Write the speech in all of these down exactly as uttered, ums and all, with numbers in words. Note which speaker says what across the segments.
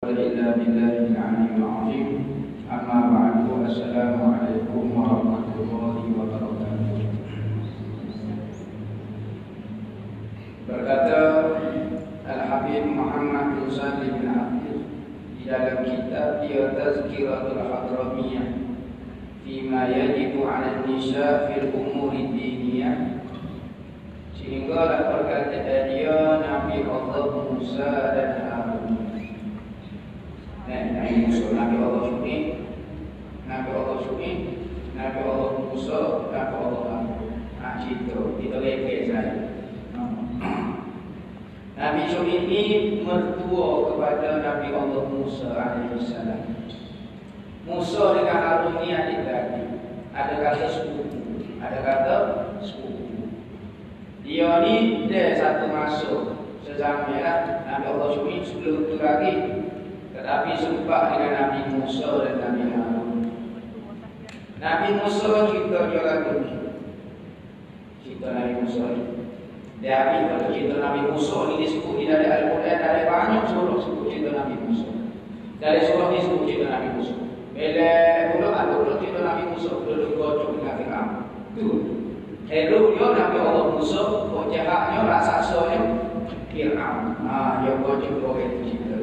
Speaker 1: إلا بالله العلي العظيم أما بعد السلام عليكم ورحمة الله وبركاته. Berkata Al-Habib Muhammad bin Salim bin Abdul di dalam kitab dia Tazkiratul Hadramiyah Fima yajibu ala nisa fil umuri diniyah, sehingga perkataan dia Nabi Allah Musa dan Harun. Dan Nabi Musa, Nabi Allah Syu'ib, Nabi Allah Syu'ib, Nabi Allah Musa, Nabi Allah Harun. Nah, cerita, kita lekek saya. Nabi Syu'ib ini mertua kepada Nabi Allah Musa alaihissalam. Musa dengan Harun ini adik-adik. Ada kata sepupu, ada kata sepupu. Dia ni dia satu masuk sezaman lah Nabi Allah Syu'ib sebelum itu lagi. Tetapi sempat dengan Nabi Musa dan Nabi Harun. Nabi Musa cerita dia lagu ni. Cerita Nabi Musa ni. Dia habis kalau cerita Nabi Musa ni disebut di dalam Al-Quran, ada banyak surah sebut cerita Nabi Musa. Dari surah ni sebut cerita Nabi Musa. Bila pula ada pula cerita Nabi Musa dulu gocok dengan Fir'aun. Tu. Hello dia Nabi Allah Musa, kok jahatnya raksasanya Fir'aun. Ah, dia gocok orang itu cerita.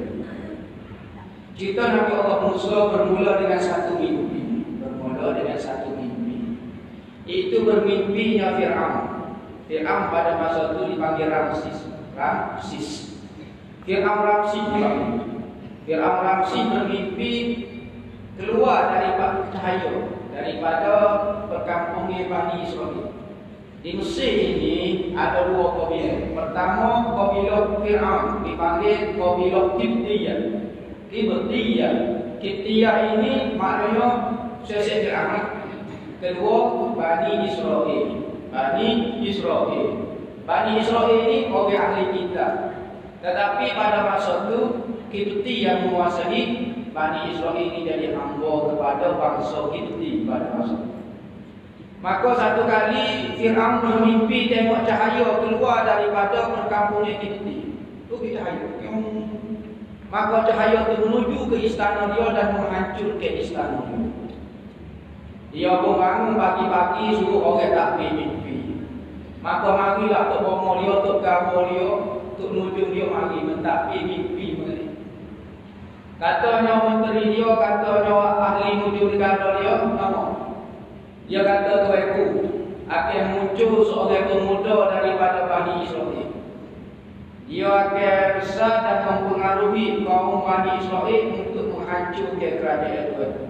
Speaker 1: Cerita Nabi Allah Musa bermula dengan satu mimpi. Bermula dengan satu mimpi. Itu bermimpinya Fir'aun. Fir'aun pada masa itu dipanggil Ramsis. Ramsis. Fir'aun Ramsis dipanggil. Fir'aun Ramsis bermimpi keluar daripada cahaya, daripada perkampungan Bani Israel. Di Mesir ini ada dua kabilah. Pertama, kabilah Fir'aun dipanggil kabilah Kiptiyah. Kiptiyah. Kiptiyah ini maknanya sesek Fir'aun. Kedua, Bani Israel. Bani Israel. Bani Israel ini orang ahli kitab. Tetapi pada masa itu Kipti yang menguasai Bani Israel ini jadi hamba kepada bangsa Kipti pada masa itu. Maka satu kali Fir'aun bermimpi tengok cahaya keluar daripada perkampungan Kipti. Itu cahaya. Maka cahaya itu menuju ke istana dia dan menghancurkan istana dia. Dia pun bangun pagi-pagi suruh orang tak pergi mimpi. Maka marilah Tok Bomo dia, Tok Gabo dia, Tok Nujung dia mari mentak pergi mimpi mari. Katanya menteri dia, katanya ahli nujung negara dia, nama. Dia kata tuanku, akan muncul seorang pemuda daripada Bani Israel. Dia akan besar dan mempengaruhi kaum Bani Israel untuk menghancurkan kerajaan tuanku.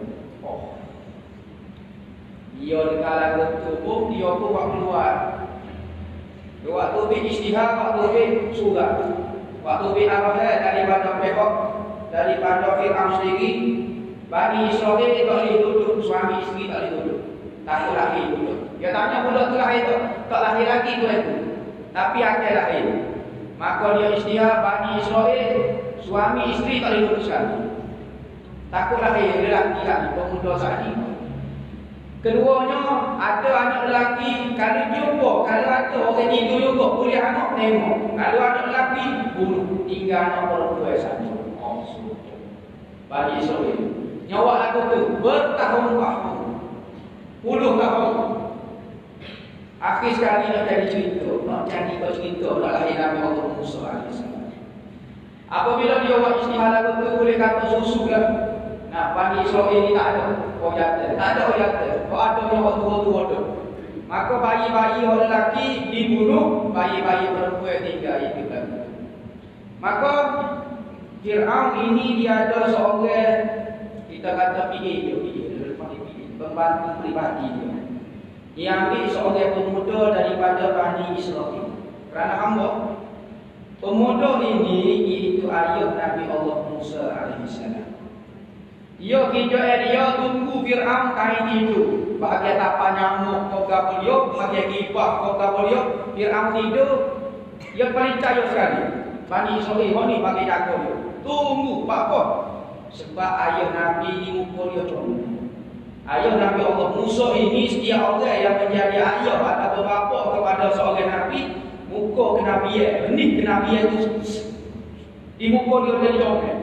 Speaker 1: Dia dengar lagu tubuh, dia pun buat keluar. Waktu pergi istihar, waktu pergi surah. Waktu pergi arahnya daripada pihak, daripada Fir'aun sendiri. Bani Israel tak boleh duduk, suami isteri tak boleh duduk. Takut lahir duduk. Dia tanya budak tu lahir tu, tak lahir lagi tu itu. Tapi akan lahir. Maka dia istihar, Bani Israel, suami isteri tak boleh duduk sekali. Takut lahir, dia lelaki lagi, pemuda saat ini. Keduanya ada anak lelaki, kalau jumpa, kalau ada orang tidur juga boleh anak tengok. Kalau anak lelaki bunuh, tinggal anak perempuan saja. Oh, Bani Israel. Nyawa lagu tu bertahun-tahun, puluh tahun. Akhir sekali nak jadi cerita, nak jadi kau cerita, nak lahir Nabi Allah Musa alaihissalam. Apabila dia buat istihar lagu tu boleh kata susu lah. Nah, Bani Israel ini tak ada orang jatuh, tak ada orang jatuh. Kalau ada orang tua-tua tu, maka bayi-bayi orang lelaki dibunuh, bayi-bayi perempuan tinggal itu kan. Maka Fir'aun ini dia ada seorang, kita kata P A dia, pembantu pribadi dia. Dia ambil seorang pemuda daripada Bani Israel. Kerana hamba, pemuda ini iaitu ayah Nabi Allah Musa alaihissalam. Dia kerja dia tunggu Fir'aun kain tidur. Bahagian tapak nyamuk kau kabel dia, bahagian kipas kau kabel dia. Fir'aun tidur, dia paling percaya sekali. Bani Israel ni bagi jaga dia. Tunggu, apa? Sebab ayah Nabi ni muka dia comel. Ayah Nabi Allah Musa ini setiap orang yang menjadi ayah atau bapa kepada seorang Nabi, muka kenabian, benih kenabian itu di muka dia jadi comel.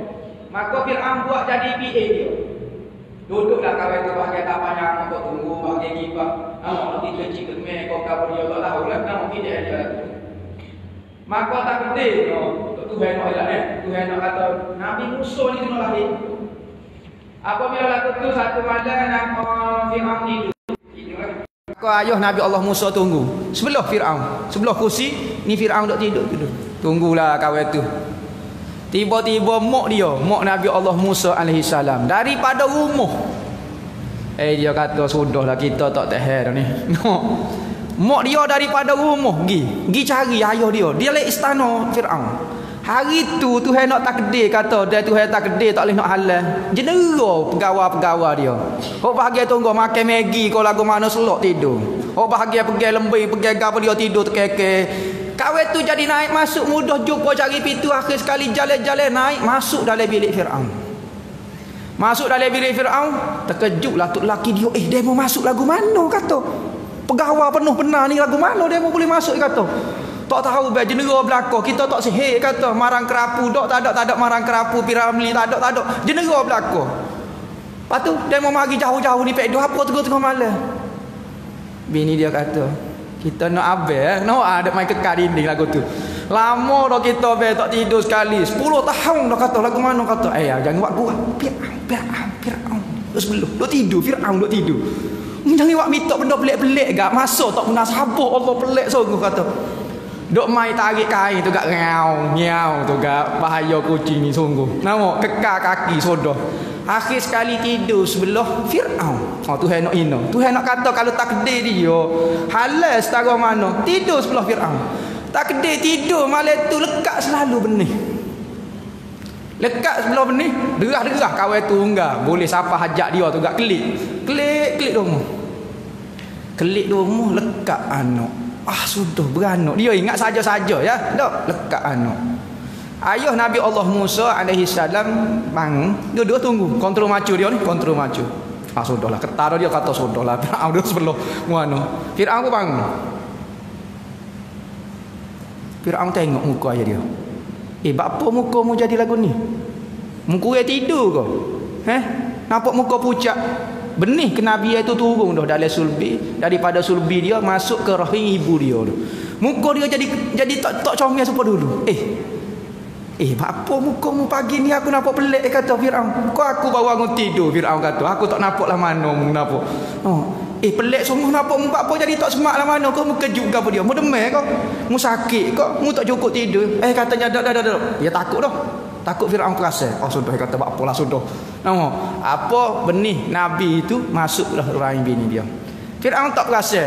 Speaker 1: Maka Fir'aun buat jadi P A dia. Duduklah kawan tu pakai tapan yang untuk tunggu, pakai gibah. Nama nanti kecil kemeh, kau kapal dia tak tahu lah. Nama tidak ada. Maka tak gede. Tuhan nak elak ni. Tuhan nak kata, Nabi Musa ni kena lahir. Apabila laku tu satu malam, nama Fir'aun tidur. Maka ayah Nabi Allah Musa tunggu sebelah Fir'aun, sebelah kursi ni Fir'aun duk tidur tidur. Tunggulah kawan tu. Tiba-tiba mak dia, mak Nabi Allah Musa alaihi salam daripada rumah. Eh dia kata sudahlah kita tak tahan dah ni. No. Mak dia daripada rumah pergi, pergi cari ayah dia. Dia le istana Fir'aun. Hari tu Tuhan nak takdir kata dia Tuhan takdir tak boleh nak halal. Jenera pegawai-pegawai dia. Hok bahagia tunggu makan Maggi kau lagu mana selok tidur. Hok bahagia pergi lembing, pergi gapo dia tidur terkeke. Kawan tu jadi naik masuk mudah jumpa cari pintu akhir sekali jalan-jalan naik masuk dalam bilik Fir'aun. Masuk dalam bilik Fir'aun, terkejutlah tok laki dia, eh dia mau masuk lagu mana kata. Pegawai penuh benar ni lagu mana dia mau boleh masuk kata. Tak tahu be jenera belaka kita tak sihir kata marang kerapu dok tak ada tak ada marang kerapu Piramli tak ada tak ada jenera belaka. Lepas tu dia mau mari jauh-jauh ni pek apa tengah-tengah malam. Bini dia kata kita nak abel eh nak ada main kekal dinding lagu tu. Lama dah kita be tak tidur sekali sepuluh tahun dah kata lagu mana kata eh jangan buat gua Firaun Firaun Firaun terus belum duk tidur Firaun duk tidur. Jangan buat minta benda pelik-pelik gak masuk tak pernah sabar Allah pelik sungguh kata. Duk mai tarik kain tu gak ngau, ngiau tu gak bahaya kucing ni sungguh. Nampak kekal kaki sodah. Akhir sekali tidur sebelah Fir'aun. Oh Tuhan nak ina. Tuhan nak kata kalau takdir dia halal setara mana, tidur sebelah Fir'aun. Takdir tidur malam tu lekat selalu benih. Lekat sebelah benih, derah-derah kawan tu enggak. Boleh siapa hajat dia tu gak klik. Klik klik rumah. Klik rumah lekat anak. Ah sudah beranak. Dia ingat saja-saja ya. Tak lekat anak. Ayah Nabi Allah Musa alaihi salam bangun, dua-dua tunggu. Kontrol macu dia ni, kontrol macu. Ah sudahlah, ketar dia kata sudahlah. Fir'aun dia sebelah mana. Fir'aun pun bangun. Fir'aun tengok muka ayah dia. Eh, apa muka mu jadi lagu ni? Muka dia tidur ke? Eh? Nampak muka pucat. Benih kenabian itu turun dah dalam sulbi, daripada sulbi dia masuk ke rahim ibu dia tu. Muka dia jadi jadi tak tak comel seperti dulu. Eh. Eh, apa muka mu pagi ni aku nampak pelik kata Fir'aun. Kau aku bawa bangun tidur Fir'aun kata. Aku tak nampaklah mana mu nampak. Oh. Eh pelik sungguh nampak mu apa jadi tak semak lah mana kau mu kejut ke apa dia. Mu demam kau. Mu sakit kau. Mu tak cukup tidur. Eh katanya dak dak dak. Ya takut dah. Takut Fir'aun perasan. Oh sudah kata apalah sudah. Nama apa benih Nabi itu masuklah rahim bini dia. Fir'aun tak perasan.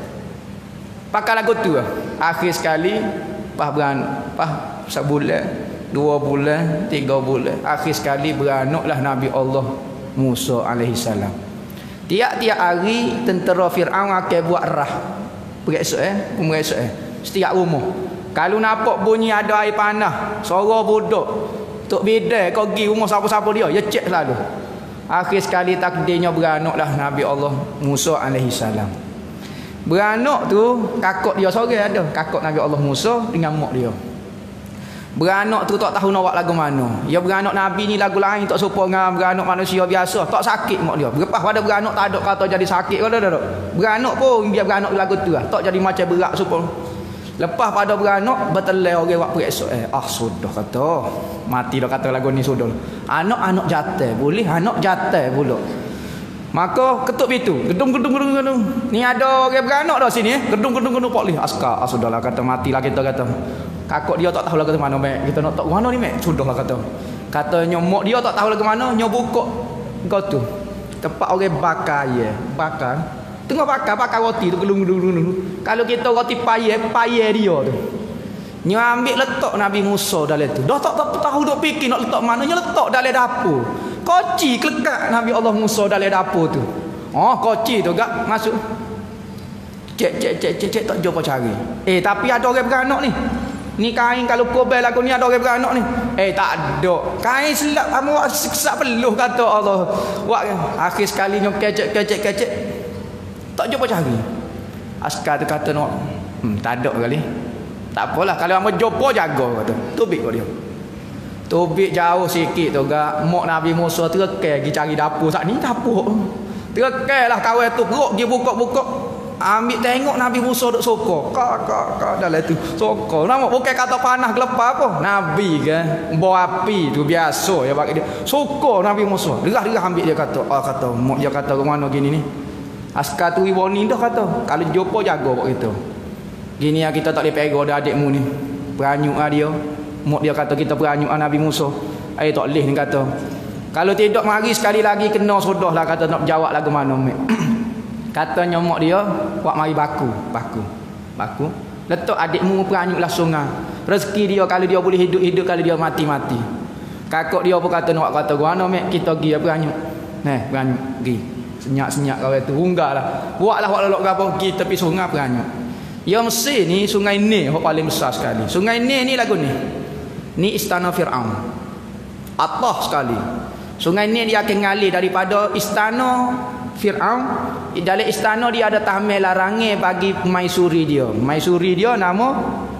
Speaker 1: Pakai lagu tu lah. Akhir sekali pas beran pas sebulan, dua bulan, tiga bulan. Akhir sekali beranaklah Nabi Allah Musa alaihi salam. Tiap-tiap hari tentera Fir'aun akan buat rah. Beresok eh, beresok eh. Setiap rumah. Kalau nampak bunyi ada air panah, suara budak tok bidai kau pergi rumah siapa-siapa dia, ya cek selalu. Akhir sekali takdirnya beranaklah Nabi Allah Musa alaihi salam. Beranak tu kakak dia seorang ada, kakak Nabi Allah Musa dengan mak dia. Beranak tu tak tahu nak buat lagu mana. Ya beranak Nabi ni lagu lain tak serupa dengan beranak manusia biasa, tak sakit mak dia. Lepas pada beranak tak ada kata jadi sakit kau dah dah. Beranak pun biar beranak lagu tu lah, tak jadi macam berat serupa. Lepas pada beranak betelai orang buat peresok eh ah sudah kata mati dah kata lagu ni sudah. Anak-anak jatuh boleh, anak jatuh pula. Maka ketuk pintu, gedung-gedung gedung gedung. Ni ada orang beranak dah sini eh. Gedung-gedung gedung boleh. Askar ah sudahlah kata matilah kita kata. Kakak dia tak tahu lagu mana mek. Kita nak tak mana ni mek. Sudahlah kata. Katanya mak dia tak tahu lagu mana, nyo buka kau tu. Tempat orang bakar ya, bakar. Tengah bakar, bakar roti tu gelung-gelung. Kalau kita roti payah, payah dia tu. Nyo ambil letak Nabi Musa dalam tu. Dah tak, tak tahu duk fikir nak letak mana, nyo letak dalam dapur. Koci kelekat Nabi Allah Musa dalam dapur tu. Oh, koci tu gak masuk. Cek cek cek cek cek tak jumpa cari. Eh, tapi ada orang beranak ni. Ni kain kalau kobel lagu ni ada orang beranak ni. Eh, tak ada. Kain selap kamu siksa peluh kata Allah. Wak akhir sekali nyo kecek kecek kecek. Tak jumpa cari. Askar tu kata nak hmm, tak ada kali. Tak apalah kalau hangpa jumpa jaga kata. Tubik kau dia.
Speaker 2: Tobik jauh sikit tu gak mak Nabi Musa terkel pergi cari dapur sat ni dapur. Terkel lah kawan tu perut pergi buka-buka. Ambil tengok Nabi Musa duk sokor. Kak kak kak dalam tu sokor. Nama bukan kata panas gelepar apa. Nabi kan bawa api tu biasa ya bagi dia. Sokor Nabi Musa. Derah-derah ambil dia kata. Ah kata mak dia kata ke mana gini ni. Askar tu warning dah kata. Kalau jumpa jaga buat gitu. Gini ya kita tak boleh pegang dah adikmu ni. Beranyuk ah dia. Mak dia kata kita beranyuk ah Nabi Musa. Ai tak leh ni kata. Kalau tidak mari sekali lagi kena sudah lah kata nak jawab lagu mana mek. Katanya mak dia buat mari baku, baku. Baku. Letak adikmu beranyuk lah sungai. Rezeki dia kalau dia boleh hidup-hidup kalau dia mati-mati. Kakak dia pun kata nak kata guna mek kita pergi beranyuk. Nah, beranyuk pergi. Senyak-senyak kau tu unggahlah. Buatlah buat lelok gapo pergi tepi sungai beranyuk. Ya Mesir ni sungai Nil yang paling besar sekali. Sungai Nil ni lagu ni. Ni istana Firaun. Atas sekali. Sungai Nil dia akan ngalir daripada istana Firaun. Dalam istana dia ada tahmil larangan bagi maisuri dia. Maisuri dia nama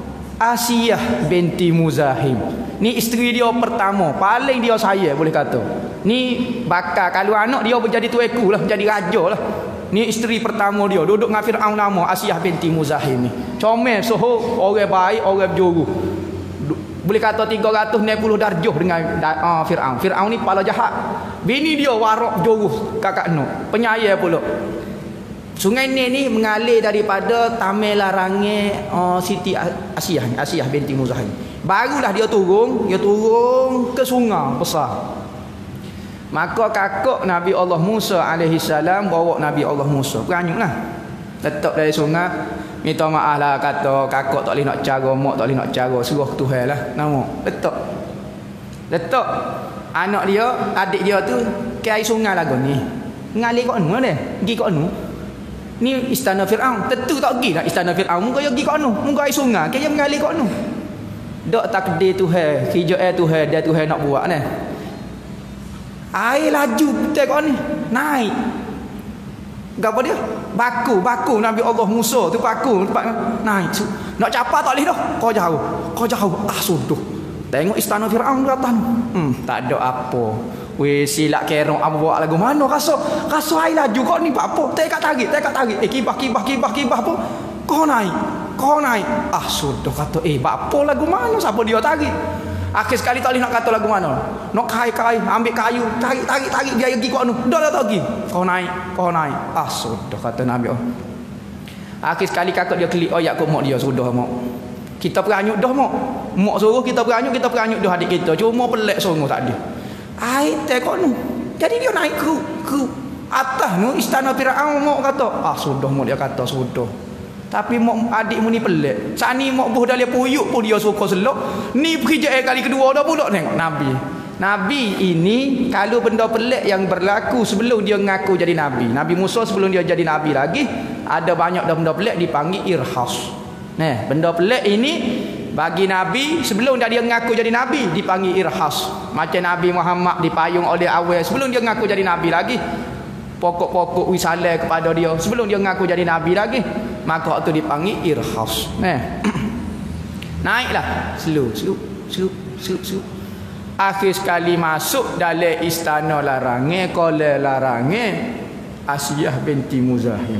Speaker 2: Asiyah binti Muzahim. Ni isteri dia pertama, paling dia saya boleh kata. Ni bakal kalau anak dia menjadi tueku lah, menjadi raja lah. Ni isteri pertama dia, duduk dengan Firaun nama Asiyah binti Muzahim ni. Comel soho, orang baik, orang berjuru. Boleh kata tiga ratus enam puluh darjah dengan uh, Firaun. Firaun ni kepala jahat. Bini dia warak juru kakak Nuh. Penyayang pula. Sungai Nil ni mengalir daripada tamil larangan uh, Siti Asiyah ni, Asiyah binti Muzahim. Barulah dia turun, dia turun ke sungai besar. Maka kakak Nabi Allah Musa alaihi salam bawa Nabi Allah Musa. Beranyuklah. Letak dari sungai. Minta maaf lah kata kakak tak boleh nak cara, mak tak boleh nak cara, suruh Tuhan lah nama. Letak. Letak anak dia, adik dia tu ke air sungai lagu ni. Ngalir kat anu dah. Pergi kat anu. Ni istana Firaun. Tentu tak pergi nak istana Firaun. Muka dia pergi kat anu. Muka air sungai. Ke dia mengalir kat anu. Dak takdir Tuhan, hijau air Tuhan, dia Tuhan nak buat ni. Air laju betul kat ni. Naik. Gapo dia? Baku, baku Nabi Allah Musa tu baku tempat naik. Nak capa tak boleh dah. Kau jauh. Kau jauh. Ah sudah. Tengok istana Firaun datang. Hmm, tak ada apa. Weh silap kerong apa buat lagu mana rasa? Rasa air laju kau ni apa? Tak tarik, tak tarik. Eh kibah kibah kibah kibah apa? Kau naik. Kau naik. Ah sudah kata eh apa lagu mana siapa dia tarik? Akhir sekali tak boleh nak kata lagu mana. Nak kai-kai, ambil kayu, tarik-tarik tarik dia pergi kau anu. Dah dah tak pergi. Kau naik, kau naik. Ah sudah kata Nabi. Akhir sekali kakak dia klik ayat kat mak dia sudah mak. Kita beranyuk dah mak. Mak suruh kita beranyuk, kita beranyuk dah adik kita. Cuma pelik sungguh tak ada. Ai tekok nu. Jadi dia naik ke ke atas nu istana Firaun mak kata. Ah sudah mak dia kata sudah. Tapi mak adikmu ni pelik. Saat ni mak buh dalam puyuk pun dia suka selok. Ni pergi je kali kedua dah pula tengok Nabi. Nabi ini kalau benda pelik yang berlaku sebelum dia ngaku jadi Nabi. Nabi Musa sebelum dia jadi Nabi lagi. Ada banyak dah benda pelik dipanggil irhas. Nah, benda pelik ini bagi Nabi sebelum dia ngaku jadi Nabi dipanggil irhas. Macam Nabi Muhammad dipayung oleh awal sebelum dia ngaku jadi Nabi lagi. Pokok-pokok wisalah kepada dia sebelum dia ngaku jadi Nabi lagi. Maka itu dipanggil irhas. Nah. Naiklah slow slow slow slow slow. Akhir sekali masuk dalam istana larangan, kolam larangan Asiyah binti Muzahim.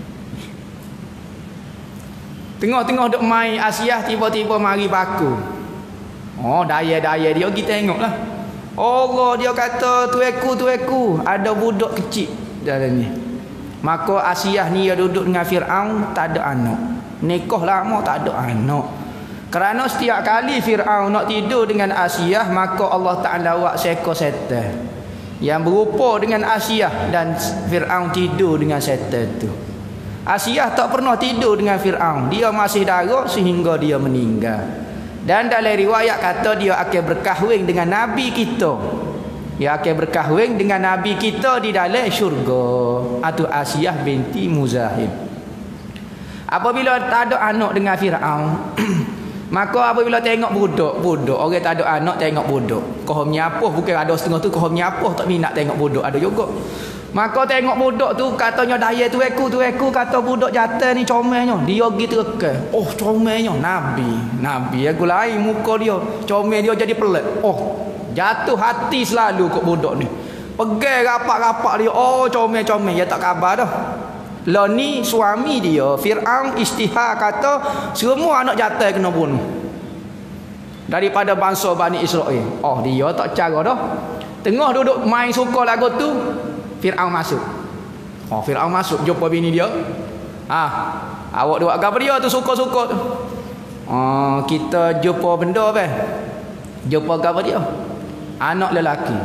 Speaker 2: Tengok-tengok duk main Asiyah tiba-tiba mari baku. Oh, daya-daya dia pergi tengoklah. Allah dia kata tueku tueku ada budak kecil dalam ni. Maka Asiyah ni dia duduk dengan Firaun tak ada anak. Nikah lama tak ada anak. Kerana setiap kali Firaun nak tidur dengan Asiyah maka Allah Taala buat seekor setan yang berupa dengan Asiyah dan Firaun tidur dengan setan tu. Asiyah tak pernah tidur dengan Firaun. Dia masih darah sehingga dia meninggal. Dan dalam riwayat kata dia akan berkahwin dengan Nabi kita. Dia akan berkahwin dengan Nabi kita di dalam syurga. Itu Asiyah binti Muzahim. Apabila tak ada anak dengan Firaun, maka apabila tengok budak-budak, orang tak ada anak tengok budak. Kau menyapuh bukan ada setengah tu kau menyapuh tak minat tengok budak ada juga. Maka tengok budak tu katanya daya tu eku tu eku kata budak jatuh ni comelnya. Dia pergi terke. Oh comelnya Nabi. Nabi aku lain muka dia. Comel dia jadi pelik. Oh jatuh hati selalu kok budak ni. Pegang rapak-rapak dia. Oh comel-comel. Dia tak khabar dah. Lah ni suami dia Fir'aun istihar kata semua anak jatuh kena bunuh daripada bangsa Bani Israel. Oh dia tak cara dah. Tengah duduk main suka lagu tu Fir'aun masuk. Oh Fir'aun masuk jumpa bini dia. Ah, awak buat apa dia tu suka-suka tu? Oh kita jumpa benda apa? Jumpa apa dia? Anak lelaki.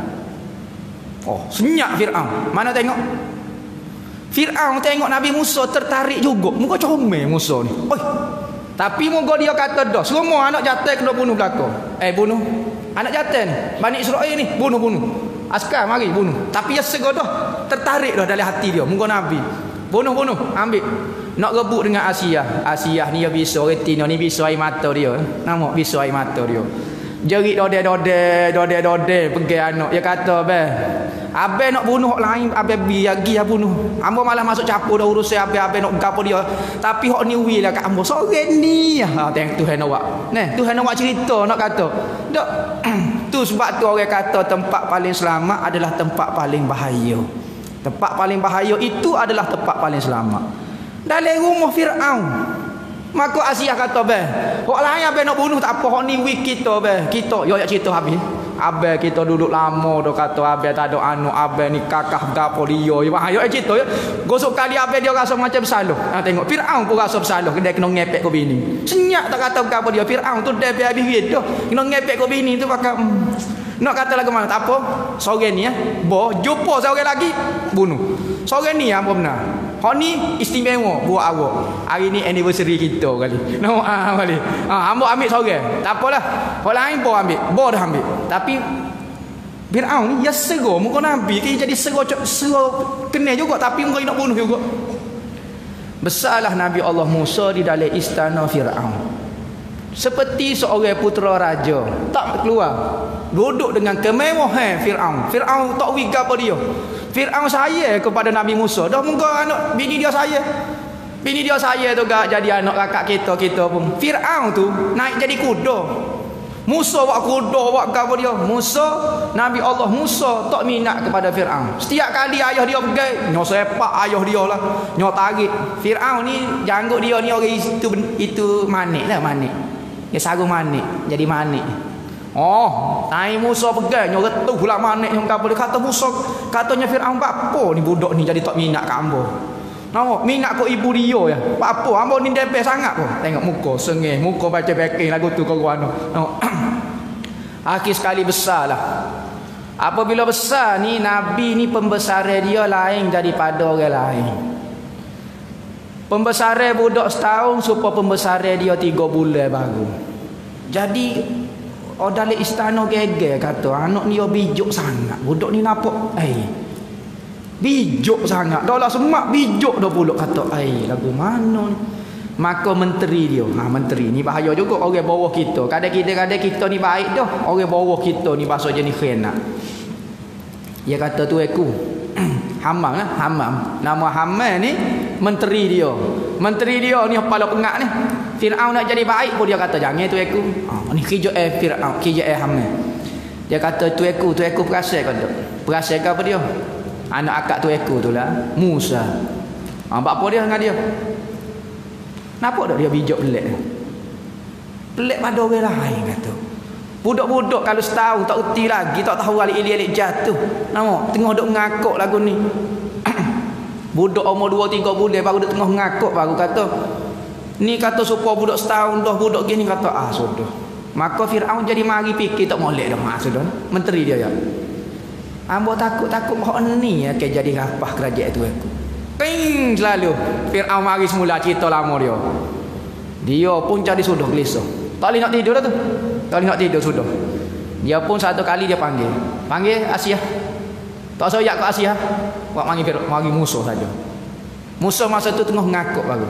Speaker 2: Oh senyap Fir'aun. Mana tengok? Fir'aun tengok Nabi Musa tertarik juga. Muka comel Musa ni. Oi. Tapi muka dia kata dah semua anak jatuh kena bunuh belaka. Eh bunuh. Anak jatuh ni Bani Israel ni bunuh-bunuh. Askar mari bunuh. Tapi dia segera dah tertarik dah dalam hati dia muka Nabi. Bunuh-bunuh ambil. Nak rebut dengan Asiyah. Asiyah ni dia bisa retina ni bisa air mata dia. Nama bisa air mata dia. Jerit dode-dode, dode-dode pergi anak. Dia kata, "Abang, abang nak bunuh orang lain, abang biar pergi bunuh. Ambo malah masuk campur dah urusan abang-abang nak gapo dia. Tapi hok ni wi lah kat ambo. Sore ni." Ha tengok Tuhan awak. Nah, Tuhan awak cerita nak kata. Dak tu sebab tu orang kata tempat paling selamat adalah tempat paling bahaya. Tempat paling bahaya itu adalah tempat paling selamat. Dalam rumah Fir'aun. Maka Asiyah kata, "Beh, hok lain abang nak bunuh tak apa, hok ni wik kita beh. Kita yo yak cerita habis. Abang kita duduk lama dah kata abang tak ada anak, abang ni kakah gapo dia. Ya ayo cerita ya. Gosok kali abang dia rasa macam bersalah. Ha tengok Firaun pun rasa bersalah, dia kena ngepek ke bini. Senyak tak kata gapo dia. Firaun tu dah habis duit dah. Kena ngepek ke bini tu pakai hmm. Nak kata lagu mana tak apa. Sore ni ya. Boh jumpa sore lagi bunuh. Sore ni apa benar? Hak ni istimewa buat awak. Hari ni anniversary kita kali. Nampak ah kali. Ah hamba ambil sore. Tak apalah. Hak lain pun ambil. Bo dah ambil. Tapi Firaun ni ya seru muka Nabi dia jadi seru seru kena juga tapi muka nak bunuh juga. Besarlah Nabi Allah Musa di dalam istana Firaun. Seperti seorang putera raja, tak keluar. Duduk dengan kemewahan Firaun. Firaun tak wiga apa dia. Firaun saya kepada Nabi Musa. Dah muka anak bini dia saya. Bini dia saya tu gak jadi anak kakak kita kita pun. Firaun tu naik jadi kuda. Musa buat kuda buat apa dia. Musa Nabi Allah Musa tak minat kepada Firaun. Setiap kali ayah dia pergi, nyo sepak ayah dia lah. Nyo tarik. Firaun ni janggut dia ni orang itu itu manik lah manik. Dia sarung manik, jadi manik. Oh, tai Musa pegang, nyo retuh pula manik yang apa dia kata Musa, katanya Firaun apa ni budak ni jadi tak minat kat ambo. Nampak minat kau ibu dia ya. Apa ambo ni depek sangat kau. Tengok muka sengih, muka baca backing lagu tu kau anu. Akhir sekali besarlah. Apabila besar ni Nabi ni pembesaran dia lain daripada orang lain. Pembesaran budak setahun supaya pembesaran dia tiga bulan baru. Jadi oh dalam istana geger kata anak ni bijak sangat. Budak ni nampak eh bijak sangat. Dah lah semak bijak dah pula kata eh lagu mana ni. Maka menteri dia. Ha menteri ni bahaya juga orang bawah kita. Kadang-kadang kita ni baik dah. Orang bawah kita ni bahasa jenis khianat. Dia kata tu aku Hamam lah, Hamam. Nama Hamam ni menteri dia. Menteri dia ni kepala pengak ni. Firaun nak jadi baik pun dia kata jangan tu aku. Ha ni kerja eh Firaun, kerja eh Hamam. Dia kata tu aku, tu aku perasan kata. Perasan apa dia? Anak akak tu aku tu lah, Musa. Ha apa dia dengan dia? Nampak tak dia bijak pelik? Pelik pada orang lain kata. Budak-budak kalau setahun tak reti lagi, tak tahu alik-alik jatuh. Nampak tengah duk ngakuk lagu ni. Budak umur dua tiga bulan baru duk tengah ngakuk baru kata ni kata supaya budak setahun dah budak gini kata ah sudah. Maka Firaun jadi mari fikir tak molek dah mak sudah. Menteri dia ya. Ambo takut-takut hak ni ya ke jadi rapah kerajaan tu aku. Ping selalu Firaun mari semula cerita lama dia. Dia pun jadi sudah gelisah. Tak boleh nak tidur dah tu. Tak boleh nak tidur sudah. Dia pun satu kali dia panggil. Panggil Asiyah. Tak soyak ke Asiyah. Buat mari mari Musa saja. Musa masa tu tengah ngakuk baru.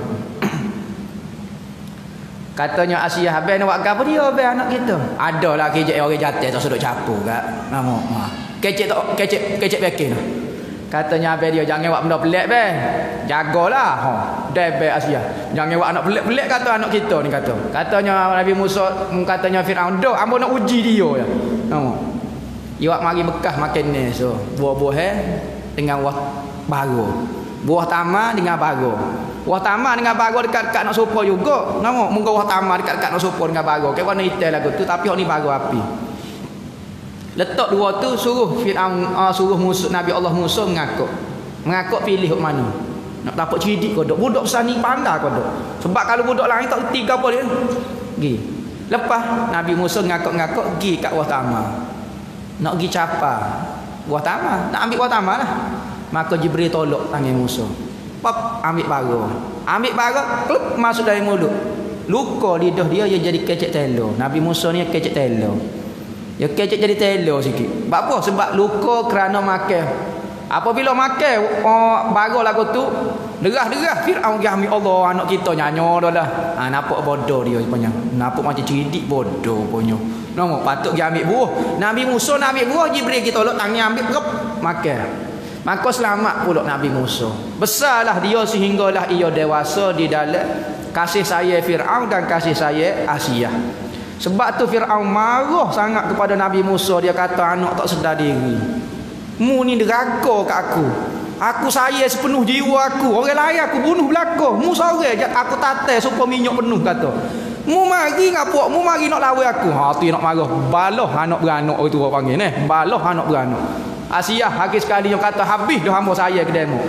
Speaker 2: Katanya Asiyah, "Abang nak buat apa dia abang anak kita?" Adalah kecek orang jatuh tak sedut capur kat. Nama. Kecek tak kecek kecek bekin. Katanya abang dia, jangan buat benda pelik be. Jagalah. Ha, debe Asia. Jangan buat anak pelik-pelik kata anak kita ni kata. Katanya Nabi Musa, katanya Firaun, "Dak, ambo nak uji dia ya." Nampak. Dia mari Mekah makan ni so. Buah-buah eh dengan buah baru. Buah tamar dengan baru. Buah tamar dengan baru dekat-dekat nak sopa juga. Nampak muka buah tamar dekat-dekat nak sopa dengan baru. Kayak warna hitam lagu tu tapi hok ni baru api. Letak dua tu suruh Firaun uh, suruh Musa, Nabi Allah Musa mengakuk. Mengakuk pilih hok mana. Nak dapat cerdik kodok. Budak besar ni pandai kodok. Sebab kalau budak lain tak reti ke apa dia. Gi. Lepas Nabi Musa ngakuk-ngakuk gi kat buah tamar. Nak gi capa buah tamar, nak ambil buah tamar lah. Maka Jibril tolak tangan Musa. Pop ambil baru. Ambil baru, klub masuk dalam mulut. Luka lidah dia dia jadi kecek telo. Nabi Musa ni kecek telo. Ya kecek jadi telo sikit. Sebab apa? Sebab luka kerana makan. Apabila makan oh, baru lagu tu derah-derah Firaun dia ambil Allah anak kita nyanyo dah dah. Ha, nampak bodoh dia sebenarnya. Nampak macam cerdik bodoh punya. Nampak patut dia ambil buah. Nabi Musa nak ambil buah, Jibril kita tolak tangan ambil rep makan. Maka selamat pula Nabi Musa. Besarlah dia sehinggalah ia dewasa di dalam kasih sayang Firaun dan kasih sayang Asia. Sebab tu Firaun marah sangat kepada Nabi Musa. Dia kata anak tak sedar diri. Mu ni deraka kat aku. Aku sayang sepenuh jiwa aku. Orang lain aku bunuh belaka. Mu sorang aku tatai supaya minyak penuh kata. Mu mari ngapuk, mu mari nak lawan aku. Ha tu nak marah. Baloh anak beranak itu orang panggil neh. Baloh anak beranak. Asia hakis sekali yang kata habis dah hamba saya ke demo.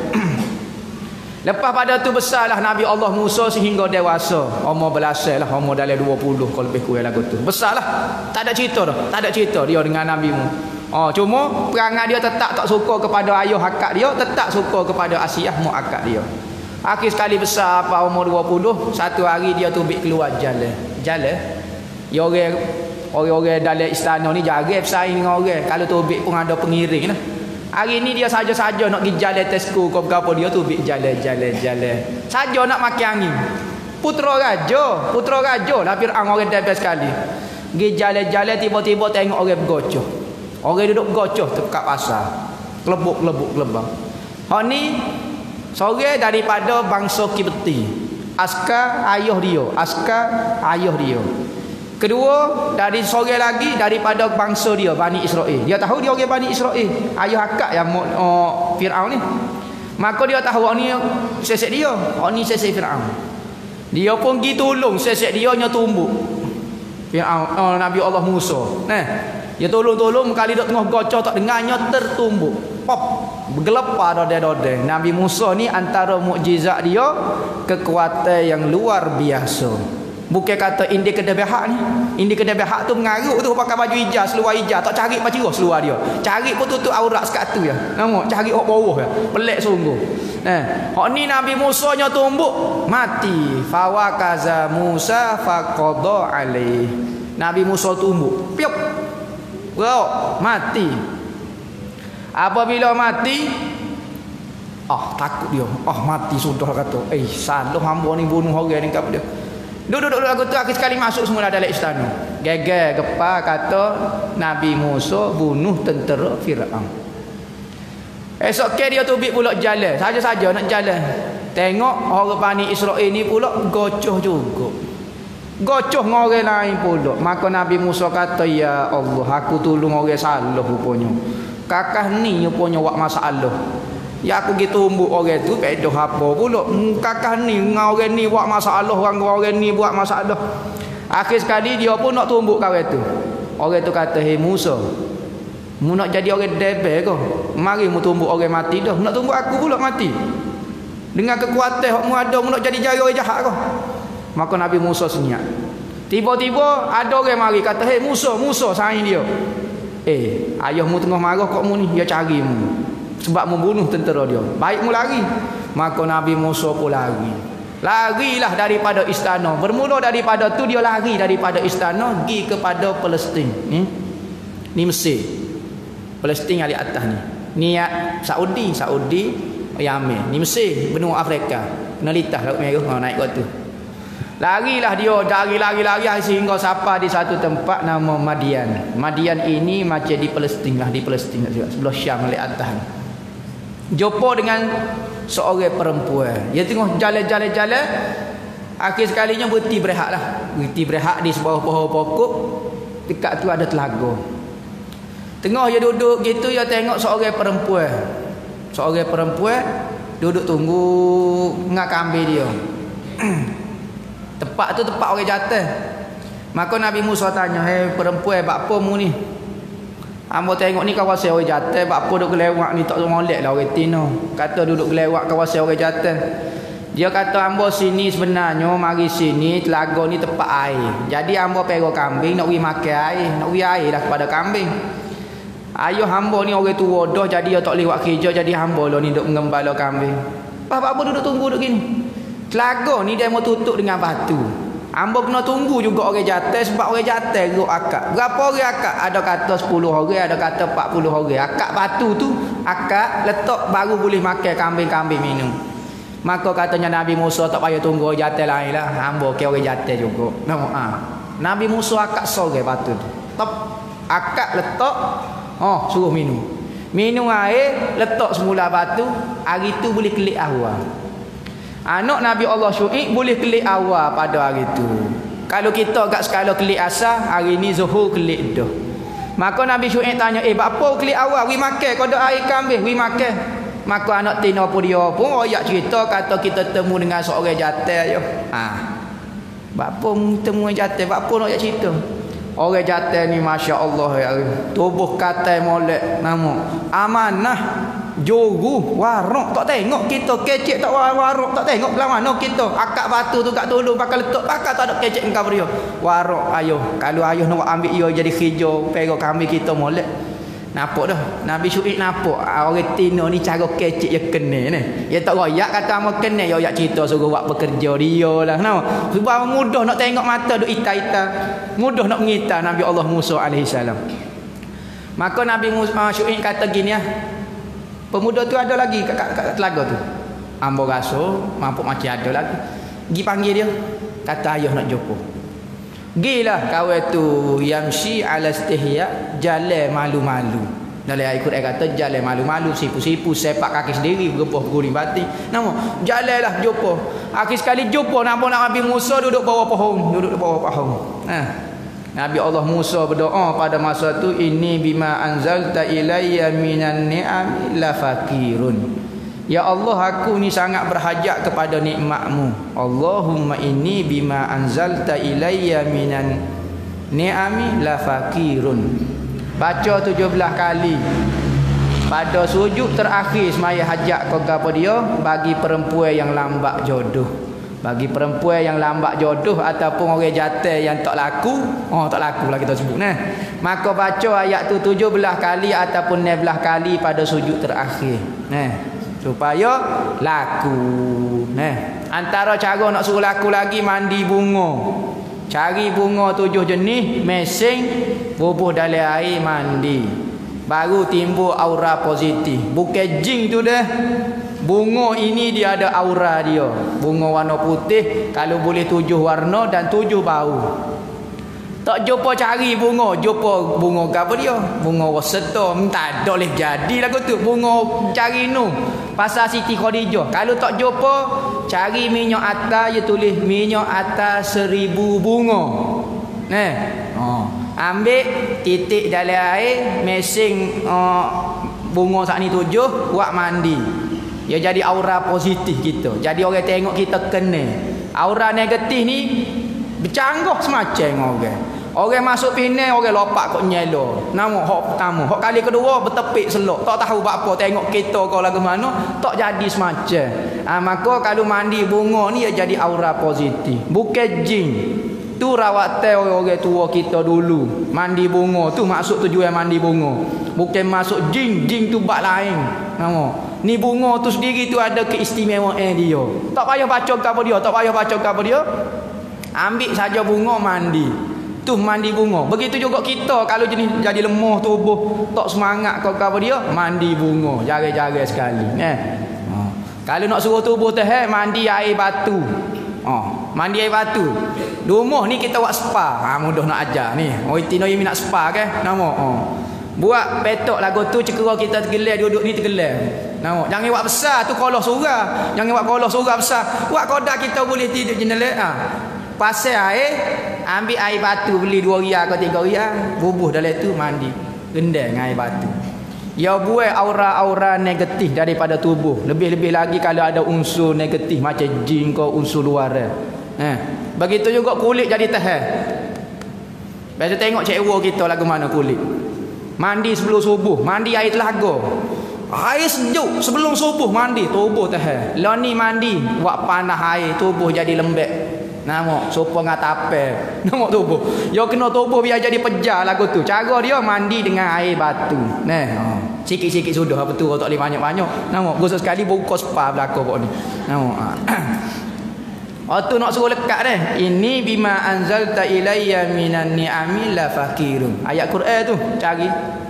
Speaker 2: Lepas pada tu besarlah Nabi Allah Musa sehingga dewasa. Umur belasan lah, umur dalam dua puluh kalau lebih kurang lagu tu. Besarlah. Tak ada cerita dah. Tak ada cerita dia dengan Nabi Mu. Oh, cuma perangai dia tetap tak suka kepada ayah akak dia, tetap suka kepada Asia mak akak dia. Akhir sekali besar apa umur dua puluh, satu hari dia tubik keluar jalan. Jalan. Ya orang orang-orang dalam istana ni jarang bersaing dengan orang. Kalau tubik pun ada pengiring lah. Hari ni dia saja-saja nak pergi jalan tesku ke apa dia tu bik jalan-jalan-jalan. Saja nak makan angin. Putra raja, putra raja lah Firaun orang debat sekali. Pergi jalan-jalan tiba-tiba tengok orang bergocoh. Orang duduk bergocoh dekat pasar. Kelebuk-kelebuk kelebang. Hak ni seorang daripada bangsa Kipti. Askar ayah dia, askar ayah dia. Kedua, dari seorang lagi daripada bangsa dia, Bani Israel. Dia tahu dia orang Bani Israel. Ayah akak yang uh, Firaun ni. Maka dia tahu orang ni sesek dia. Orang ni sesek Firaun. Dia pun pergi tolong sesek dia nya tumbuk. Firaun, uh, Nabi Allah Musa. Nah, dia tolong-tolong kali dok tengah gocah tak dengarnya tertumbuk. Pop, bergelepar dodeh-dodeh. Nabi Musa ni antara mukjizat dia kekuatan yang luar biasa. Bukan kata indi kedai behak ni. Indi kedai behak tu mengaruk tu pakai baju hijau, seluar hijau. Tak cari macam mana seluar dia. Cari pun tutup aurat sekat tu ya. Nampak? Cari hok bawah ya. Pelik sungguh. Nah, hok ni Nabi Musa nya tumbuk mati. Fawa kaza Musa faqada alaih. Nabi Musa tumbuk. Piup. Bro, mati. Apabila mati, ah takut dia. Ah mati sudah kata. Eh, salah hamba ni bunuh orang ni kat dia. Duduk-duduk aku tu akhir sekali masuk semula dalam istana. Geger gepa kata Nabi Musa bunuh tentera Firaun. Esok ke dia tubik pula jalan. Saja-saja nak jalan. Tengok orang Bani Israel ni pula gocoh juga. Gocoh dengan orang lain pula. Maka Nabi Musa kata, ya Allah, aku tolong orang salah rupanya. Kakak ni rupanya buat masalah. Ya aku gitu tumbuk orang tu pedoh apa pula. Kakak ni dengan orang ni buat masalah, orang orang ni buat masalah. Akhir sekali dia pun nak tumbuk kawan tu. Orang tu kata, "Hei Musa, mu nak jadi orang debel ke? Mari mu tumbuk orang mati dah. Nak tumbuk aku pula mati. Dengan kekuatan hak mu ada, mu nak jadi jaya orang jahat ke?" Maka Nabi Musa senyap. Tiba-tiba ada orang mari kata, "Hei Musa, Musa saing dia. Eh, ayahmu tengah marah kok mu ni, dia cari mu. Sebab membunuh tentera dia. Baik mu lari." Maka Nabi Musa pun lari. Larilah daripada istana. Bermula daripada tu dia lari daripada istana pergi kepada Palestin. Ni, ni Mesir. Palestin yang di atas ni. Ni Saudi, Saudi, Yamen. Ni Mesir, benua Afrika. Kena litah laut merah, ha, naik kat tu. Larilah dia, lari-lari-lari sehingga sampai di satu tempat nama Madian. Madian ini macam di Palestin lah, di Palestin juga. Sebelah Syam di atas. Jumpa dengan seorang perempuan. Dia tengok jalan-jalan-jalan. Akhir sekalinya berhenti berehat lah. Berhenti berehat di sebuah pohon pokok. Dekat tu ada telaga. Tengah dia duduk gitu, dia tengok seorang perempuan. Seorang perempuan duduk tunggu ngak kambing dia. Tempat tu tempat orang jatuh. Maka Nabi Musa tanya, "Hei perempuan, buat apa mu ni? Hamba tengok ni kawasan orang jatuh, buat apa duduk kelewat ni tak molek lah orang tino." Kata duduk kelewat kawasan orang jatuh. Dia kata, "Hamba sini sebenarnya mari sini telaga ni tempat air. Jadi hamba pergi kambing nak pergi makan air, nak pergi air dah kepada kambing. Ayah hamba ni orang tua dah, jadi dia tak lewat kerja, jadi hamba lah ni duk mengembala kambing." Apa-apa duduk tunggu duduk gini. Telaga ni dia mau tutup dengan batu. Hamba kena tunggu juga orang jatuh, sebab orang jatuh geruk akak. Berapa orang akak? Ada kata sepuluh orang, ada kata empat puluh orang. Akak batu tu, akak letak baru boleh makan kambing-kambing minum. Maka katanya Nabi Musa tak payah tunggu orang jatuh lain lah. Hamba ke orang jatuh juga. Ha. Nabi Musa akak sore batu tu. Top, akak letak, oh suruh minum. Minum air, letak semula batu. Hari tu boleh kelik awal. Anak Nabi Allah Syuaib boleh kelik awal pada hari tu. Kalau kita kat skala kelik asar, hari ni zuhur kelik dah. Maka Nabi Syuaib tanya, "Eh, apa kelik awal? Wi makan kau dak air kambing, wi makan." Maka anak tina pun dia pun royak cerita, kata kita temu dengan seorang jatuh yo. Ha. Bapa temu jatuh, bapa nak cerita. Orang jatuh ni masya-Allah ya. Tubuh katai molek nama amanah jogu warok tak tengok kita kecek tak warok tak tengok belah mana kita akak batu tu kat tolong pakai letak pakai tak ada kecek engkau dia warok ayo kalau ayah nak ambil ia jadi hijau pergi kami kita molek. Nampak dah Nabi Syuaib nampak orang Tino ni cara kecek dia kena ni. Dia tak royak kata amak kena, dia royak cerita suruh buat bekerja dia lah. Kenapa? Sebab mudah nak tengok mata duk ita-ita. Mudah nak mengita Nabi Allah Musa alaihi salam. Maka Nabi Musa uh, Syuaib kata gini ah. Pemuda tu ada lagi kat, kat, kat telaga tu. Ambo rasa mampu macam ada lagi. Gi panggil dia. Kata ayah nak jumpa. Gilah kawan tu yamshi ala istihya, jalan malu-malu. Dalam ayat Quran kata jalan malu-malu, sipu-sipu, sepak kaki sendiri, bergepuh guling batin. Nama jalanlah jumpa. Akhir sekali jumpa nampak Nabi Musa duduk bawah pohon, duduk bawah pohon. Ha. Nabi Allah Musa berdoa pada masa tu, "Inni bima anzalta ilayya minan ni'ami la fakirun." Ya Allah, aku ni sangat berhajat kepada nikmat-Mu. Allahumma inni bima anzalta ilayya minan ni'ami la fakirun. Baca tujuh belas kali. Pada sujud terakhir semaya hajat kau apa dia bagi perempuan yang lambat jodoh. Bagi perempuan yang lambat jodoh ataupun orang jatuh yang tak laku, oh tak laku lah kita sebut nah. Maka baca ayat tu tujuh belas kali ataupun enam belas kali pada sujud terakhir. Nah. Supaya laku. Nah, antara cara nak suruh laku lagi mandi bunga. Cari bunga tujuh jenis, mesing, bubuh dalam air mandi. Baru timbul aura positif. Bukan jin tu dah. Bunga ini dia ada aura dia. Bunga warna putih, kalau boleh tujuh warna dan tujuh bau. Tak jumpa cari bunga, jumpa bunga apa dia? Bunga waseta, tak ada boleh jadi lagu tu. Bunga cari nu. Pasal Siti Khadijah. Kalau tak jumpa, cari minyak atas, dia tulis minyak atas seribu bunga. Nah, oh. Ambil titik dalam air, mesing uh, bunga saat ni tujuh, buat mandi. Dia jadi aura positif kita. Jadi orang tengok kita kena. Aura negatif ni bercanggah semacam orang. Orang masuk pinai, orang lopak kok nyelo. Nama hak pertama. Hak kali kedua bertepik selok. Tak tahu buat apa, tengok kita kau lagu mana, tak jadi semacam. Ha, maka kalau mandi bunga ni dia jadi aura positif. Bukan jin. Tu rawatan orang-orang tua kita dulu. Mandi bunga tu maksud tujuan mandi bunga. Bukan masuk jin, jin tu bab lain. Nama. Ni bunga tu sendiri tu ada keistimewaan dia. Tak payah baca apa dia, tak payah baca apa dia. Ambil saja bunga mandi. Tu mandi bunga. Begitu juga kita kalau jenis jadi lemah tubuh, tak semangat kau apa dia, mandi bunga. Jarang-jarang sekali. Eh. Ha. Kalau nak suruh tubuh teh mandi air batu. Ha. Mandi air batu. Di rumah ni kita buat spa. Ha, mudah nak ajar ni. Orang Tino yang nak spa ke? Nama. Ha. Buat petok lagu tu cekera kita tergelar duduk ni tergelar. Nampak, jangan buat besar tu kolah surah. Jangan buat kolah surah besar. Buat kodak kita boleh tidur jenela. Ha. Pasal air, ambil air batu beli dua ria atau tiga ria, bubuh dalam tu mandi. Rendam dengan air batu. Ya buat aura-aura negatif daripada tubuh. Lebih-lebih lagi kalau ada unsur negatif macam jin ke unsur luar. Eh, begitu juga kulit jadi tahan. Biasa tengok cewek kita lagu mana kulit. Mandi sebelum subuh, mandi air telaga. Air sejuk sebelum subuh mandi, tubuh tahan. Lah ni mandi, buat panas air, tubuh jadi lembek. Nampak sopo ngatape. Nampak tubuh. Yo kena tubuh biar jadi pejar lagu tu. Cara dia mandi dengan air batu. Nah, ha. Sikit-sikit sudah apa tu tak boleh banyak-banyak. Nampak gosok sekali buka spa belaka pok ni. Nampak. Ha. Tu nak suruh lekat dah. Ini bima anzalta ilayya minan ni'ami la fakirun. Ayat Quran tu cari.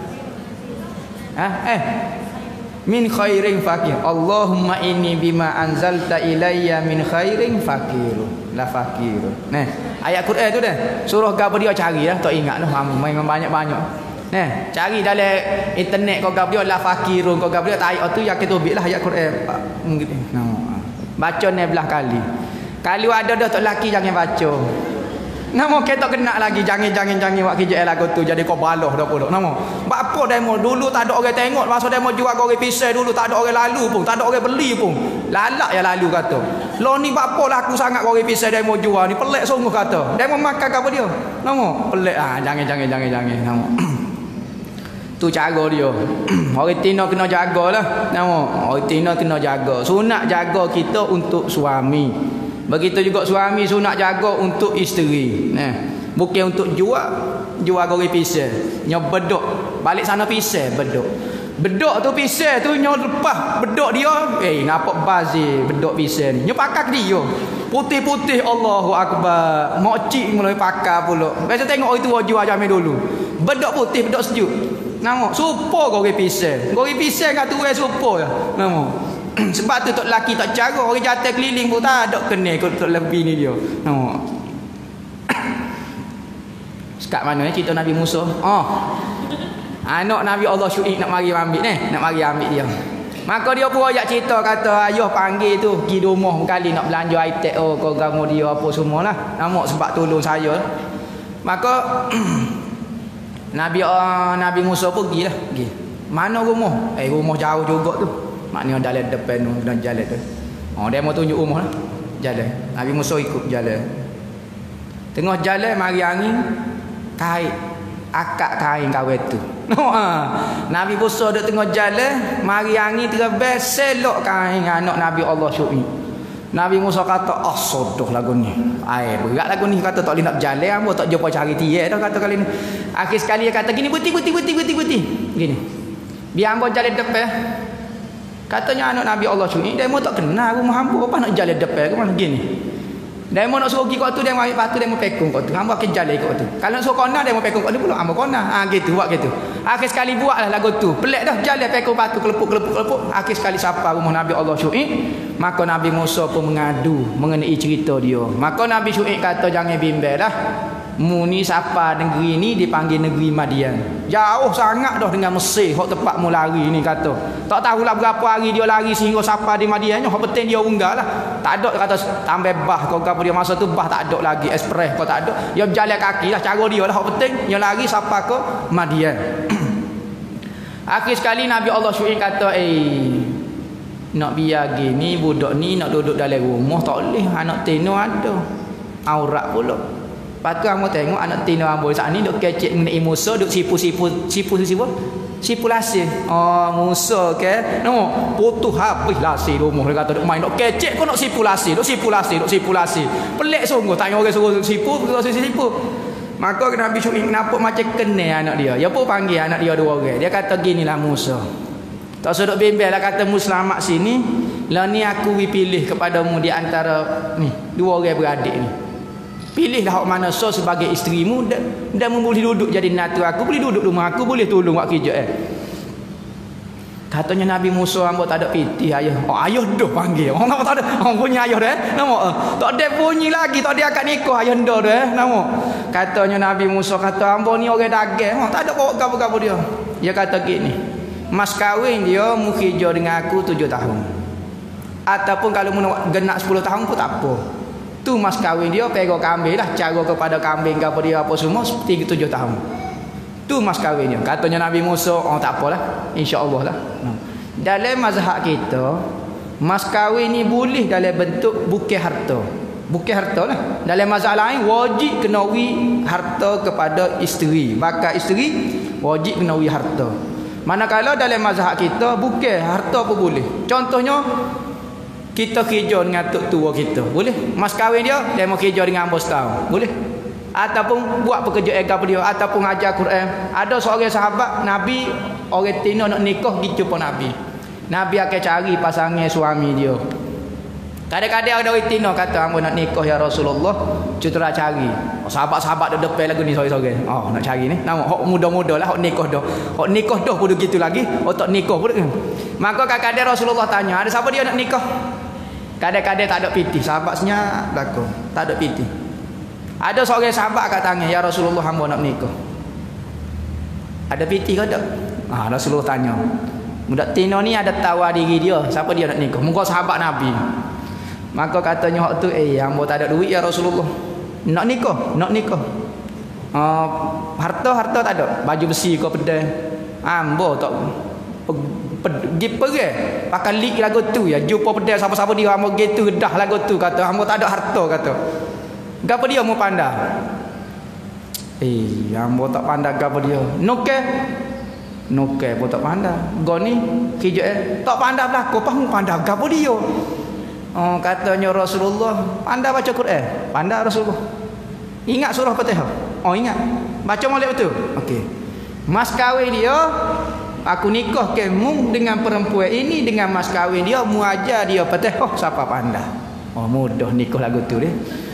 Speaker 2: Ha eh min khairin fakir. Allahumma inni bima anzalta ilayya min khairin fakirun. La fakirun. Nah, ayat Quran tu dah. Surah gapo dia cari dah, tak ingat dah. Main banyak-banyak. Nah, cari dalam internet kau gapo dia la fakirun, kau gapo dia ayat tu yang kita ambil lah ayat Quran. Nah, baca ni belah kali. Kalau ada dah tak laki jangan baca. Nama kita kena lagi jangan-jangan jangan buat kerja lagu tu jadi kau baloh dah pula. Nama. Apa demo dulu tak ada orang tengok masa demo jual goreng pisau dulu tak ada orang lalu pun, tak ada orang beli pun. Lalak ya lalu kata. Lo ni apa laku sangat goreng pisau demo jual ni pelik sungguh kata. Demo makan apa dia? Nama pelik ah jangan-jangan jangan-jangan nama. Tu cara dia. Orang Tino kena jagalah. Nama. Orang Tino kena jaga. Sunat jaga kita untuk suami. Begitu juga suami sunat jaga untuk isteri. Nah, bukan untuk jual, jual goreng pisau. Nyo bedok, balik sana pisau bedok. Bedok tu pisau tu nyo lepas bedok dia, eh nampak bazir bedok pisau ni. Nyo pakak dia. Putih-putih Allahu akbar. Mak cik mulai pakar pula. Biasa tengok orang tua jual jamin dulu. Bedok putih, bedok sejuk. Nampak supo goreng pisau. Goreng pisau kat tu eh supo ya. Nampak. Sebab tu tok laki tak cara orang jatuh keliling pun tak ada kena kot tok lebih ni dia. Nampak. Sekat mana eh cerita Nabi Musa? Oh. Anak Nabi Allah Syuaib nak mari ambil ni, nak mari ambil dia. Maka dia pun ajak cerita kata ayah panggil tu pergi rumah kali nak belanja item oh kau gamu dia apa semualah. Nampak sebab tolong saya. Maka Nabi uh, Nabi Musa pergilah, pergi. Mana rumah? Eh rumah jauh juga tu. Maknanya dalam depan tu dan jalan tu. Oh dia mau tunjuk rumah lah. Jalan. Nabi Musa ikut jalan. Tengah jalan mari angin kait akak kain kawan tu. Nabi Musa duk tengah jalan mari angin terbang selok kain anak Nabi Allah Syuaib. Nabi Musa kata ah sodoh lagu ni. Ai berat lagu ni kata tak boleh nak berjalan apa tak jumpa cari tiap dah kata kali ni. Akhir sekali dia kata gini buti buti buti buti buti. Gini. Biar hamba jalan depan. Katanya anak Nabi Allah Syuaib, dia mau tak kenal rumah hamba apa nak jalan depan ke mana gini. Dia mau nak suruh pergi kat tu dia mau ambil batu dia mau pekung kat tu. Hamba akan jalan kat tu. Kalau nak suruh kona dia mau pekung kat tu pula hamba kona. Ah gitu buat gitu. Akhir sekali buatlah lagu tu. Pelik dah jalan pekung batu kelepuk kelepuk kelepuk. Akhir sekali siapa rumah Nabi Allah Syuaib, maka Nabi Musa pun mengadu mengenai cerita dia. Maka Nabi Syuaib kata jangan bimbanglah. Mu ni siapa negeri ni dipanggil negeri Madian. Jauh sangat dah dengan Mesir hok tempat mu lari ni kata. Tak tahulah berapa hari dia lari sehingga siapa di Madian. Hok penting dia unggah lah. Tak ada kata tambah bah kau gapo dia masa tu bah tak ada lagi ekspres kau tak ada. Dia berjalan kaki lah cara dia lah hok penting dia lari siapa ke Madian. Akhir sekali Nabi Allah Syuaib kata eh nak biar gini budak ni nak duduk dalam rumah tak boleh anak tino ada. Aurat pula. Lepas tu kamu tengok anak tino amboi saat ni duk kecek mengenai Musa duk sipu-sipu sipu-sipu sipu lasih. Oh Musa ke no putus habis lasih rumah dia kata duk main duk kecek kau nak sipu lasih duk sipu lasih duk sipu lasih. Pelik sungguh tanya orang suruh sipu suruh sipu. Maka Nabi Syuaib kenapa macam kena anak dia. Dia pun panggil anak dia dua orang. Dia kata ginilah Musa. Tak sedok bimbel lah kata muslimat sini. Lah ni aku pilih kepadamu di antara ni dua orang beradik ni. Pilihlah hak mana so sebagai isterimu dan, dan boleh duduk jadi natu aku, boleh duduk rumah aku, boleh tolong buat kerja eh. Katanya Nabi Musa hamba tak ada pitih ayah. Oh ayah dah panggil. Oh nama tak ada. Oh punya ayah dah. Nama uh, tak ada bunyi lagi, tak ada akad nikah ayah dah dah. Nama. Katanya Nabi Musa kata hamba ni orang dagang. Oh tak ada bawa gapo-gapo dia. Dia kata gini. mas kahwin dia mu kerja dengan aku tujuh tahun. Ataupun kalau mu genak sepuluh tahun pun tak apa. Tu mas kahwin dia pego kambing lah, cara kepada kambing ke apa dia apa semua seperti tujuh tahun. Tu mas kahwin dia. Katanya Nabi Musa, oh tak apalah, insya-Allah lah. Dalam mazhab kita, mas kahwin ni boleh dalam bentuk bukit harta. Bukit harta lah. Dalam mazhab lain wajib kena wi harta kepada isteri. Bakal isteri wajib kena wi harta. Manakala dalam mazhab kita bukit harta pun boleh. Contohnya kita kerja dengan tok tua kita, boleh. Mas kahwin dia dia mau kerja dengan bos tahu, boleh. Ataupun buat pekerjaan kepada dia, ataupun ajar Quran. Ada seorang sahabat Nabi, orang Tino nak nikah pergi jumpa Nabi. Nabi akan cari pasangan suami dia. Kadang-kadang ada orang Tino kata, "Hamba nak nikah ya Rasulullah." Cutera cari. Oh, sahabat-sahabat di depan lagu ni sorang-sorang. Oh, nak cari ni. Nama hok muda-muda lah, hok nikah dah. Hok nikah dah pun gitu lagi. Hok tak nikah pun. Maka kadang-kadang Rasulullah tanya, "Ada siapa dia nak nikah?" Kadang-kadang tak ada piti. Sahabat senyap belakang. Tak ada piti. Ada seorang sahabat kat tangan, "Ya Rasulullah, hamba nak nikah." Ada piti ke tak? Ah, Rasulullah tanya. Budak Tino ni ada tawar diri dia, siapa dia nak nikah? Muka sahabat Nabi. Maka katanya hak tu, "Eh, hamba tak ada duit ya Rasulullah. Nak nikah, nak nikah." Uh, harta harta tak ada, baju besi ke pedang. Hamba tak pergi pergi pakai lik lagu tu ya, jumpa pedang siapa-siapa dia hamba gitu dah lagu tu kata, hamba tak ada harta kata. Gapo dia mau pandai? Eh, hamba tak pandai gapo dia. Noke. Noke pun tak pandai. Goni kerja eh tak pandai belako, pang pandai gapo dia. Oh, katanya Rasulullah, pandai baca Quran. Pandai Rasulullah. Ingat surah Fatihah? Oh, ingat. Baca molek betul. Okey. Mas kahwin dia, aku nikah kamu dengan perempuan ini, dengan mas kahwin dia, mu ajar dia Fatihah siapa pandai. Oh, mudah nikah lagu tu dia.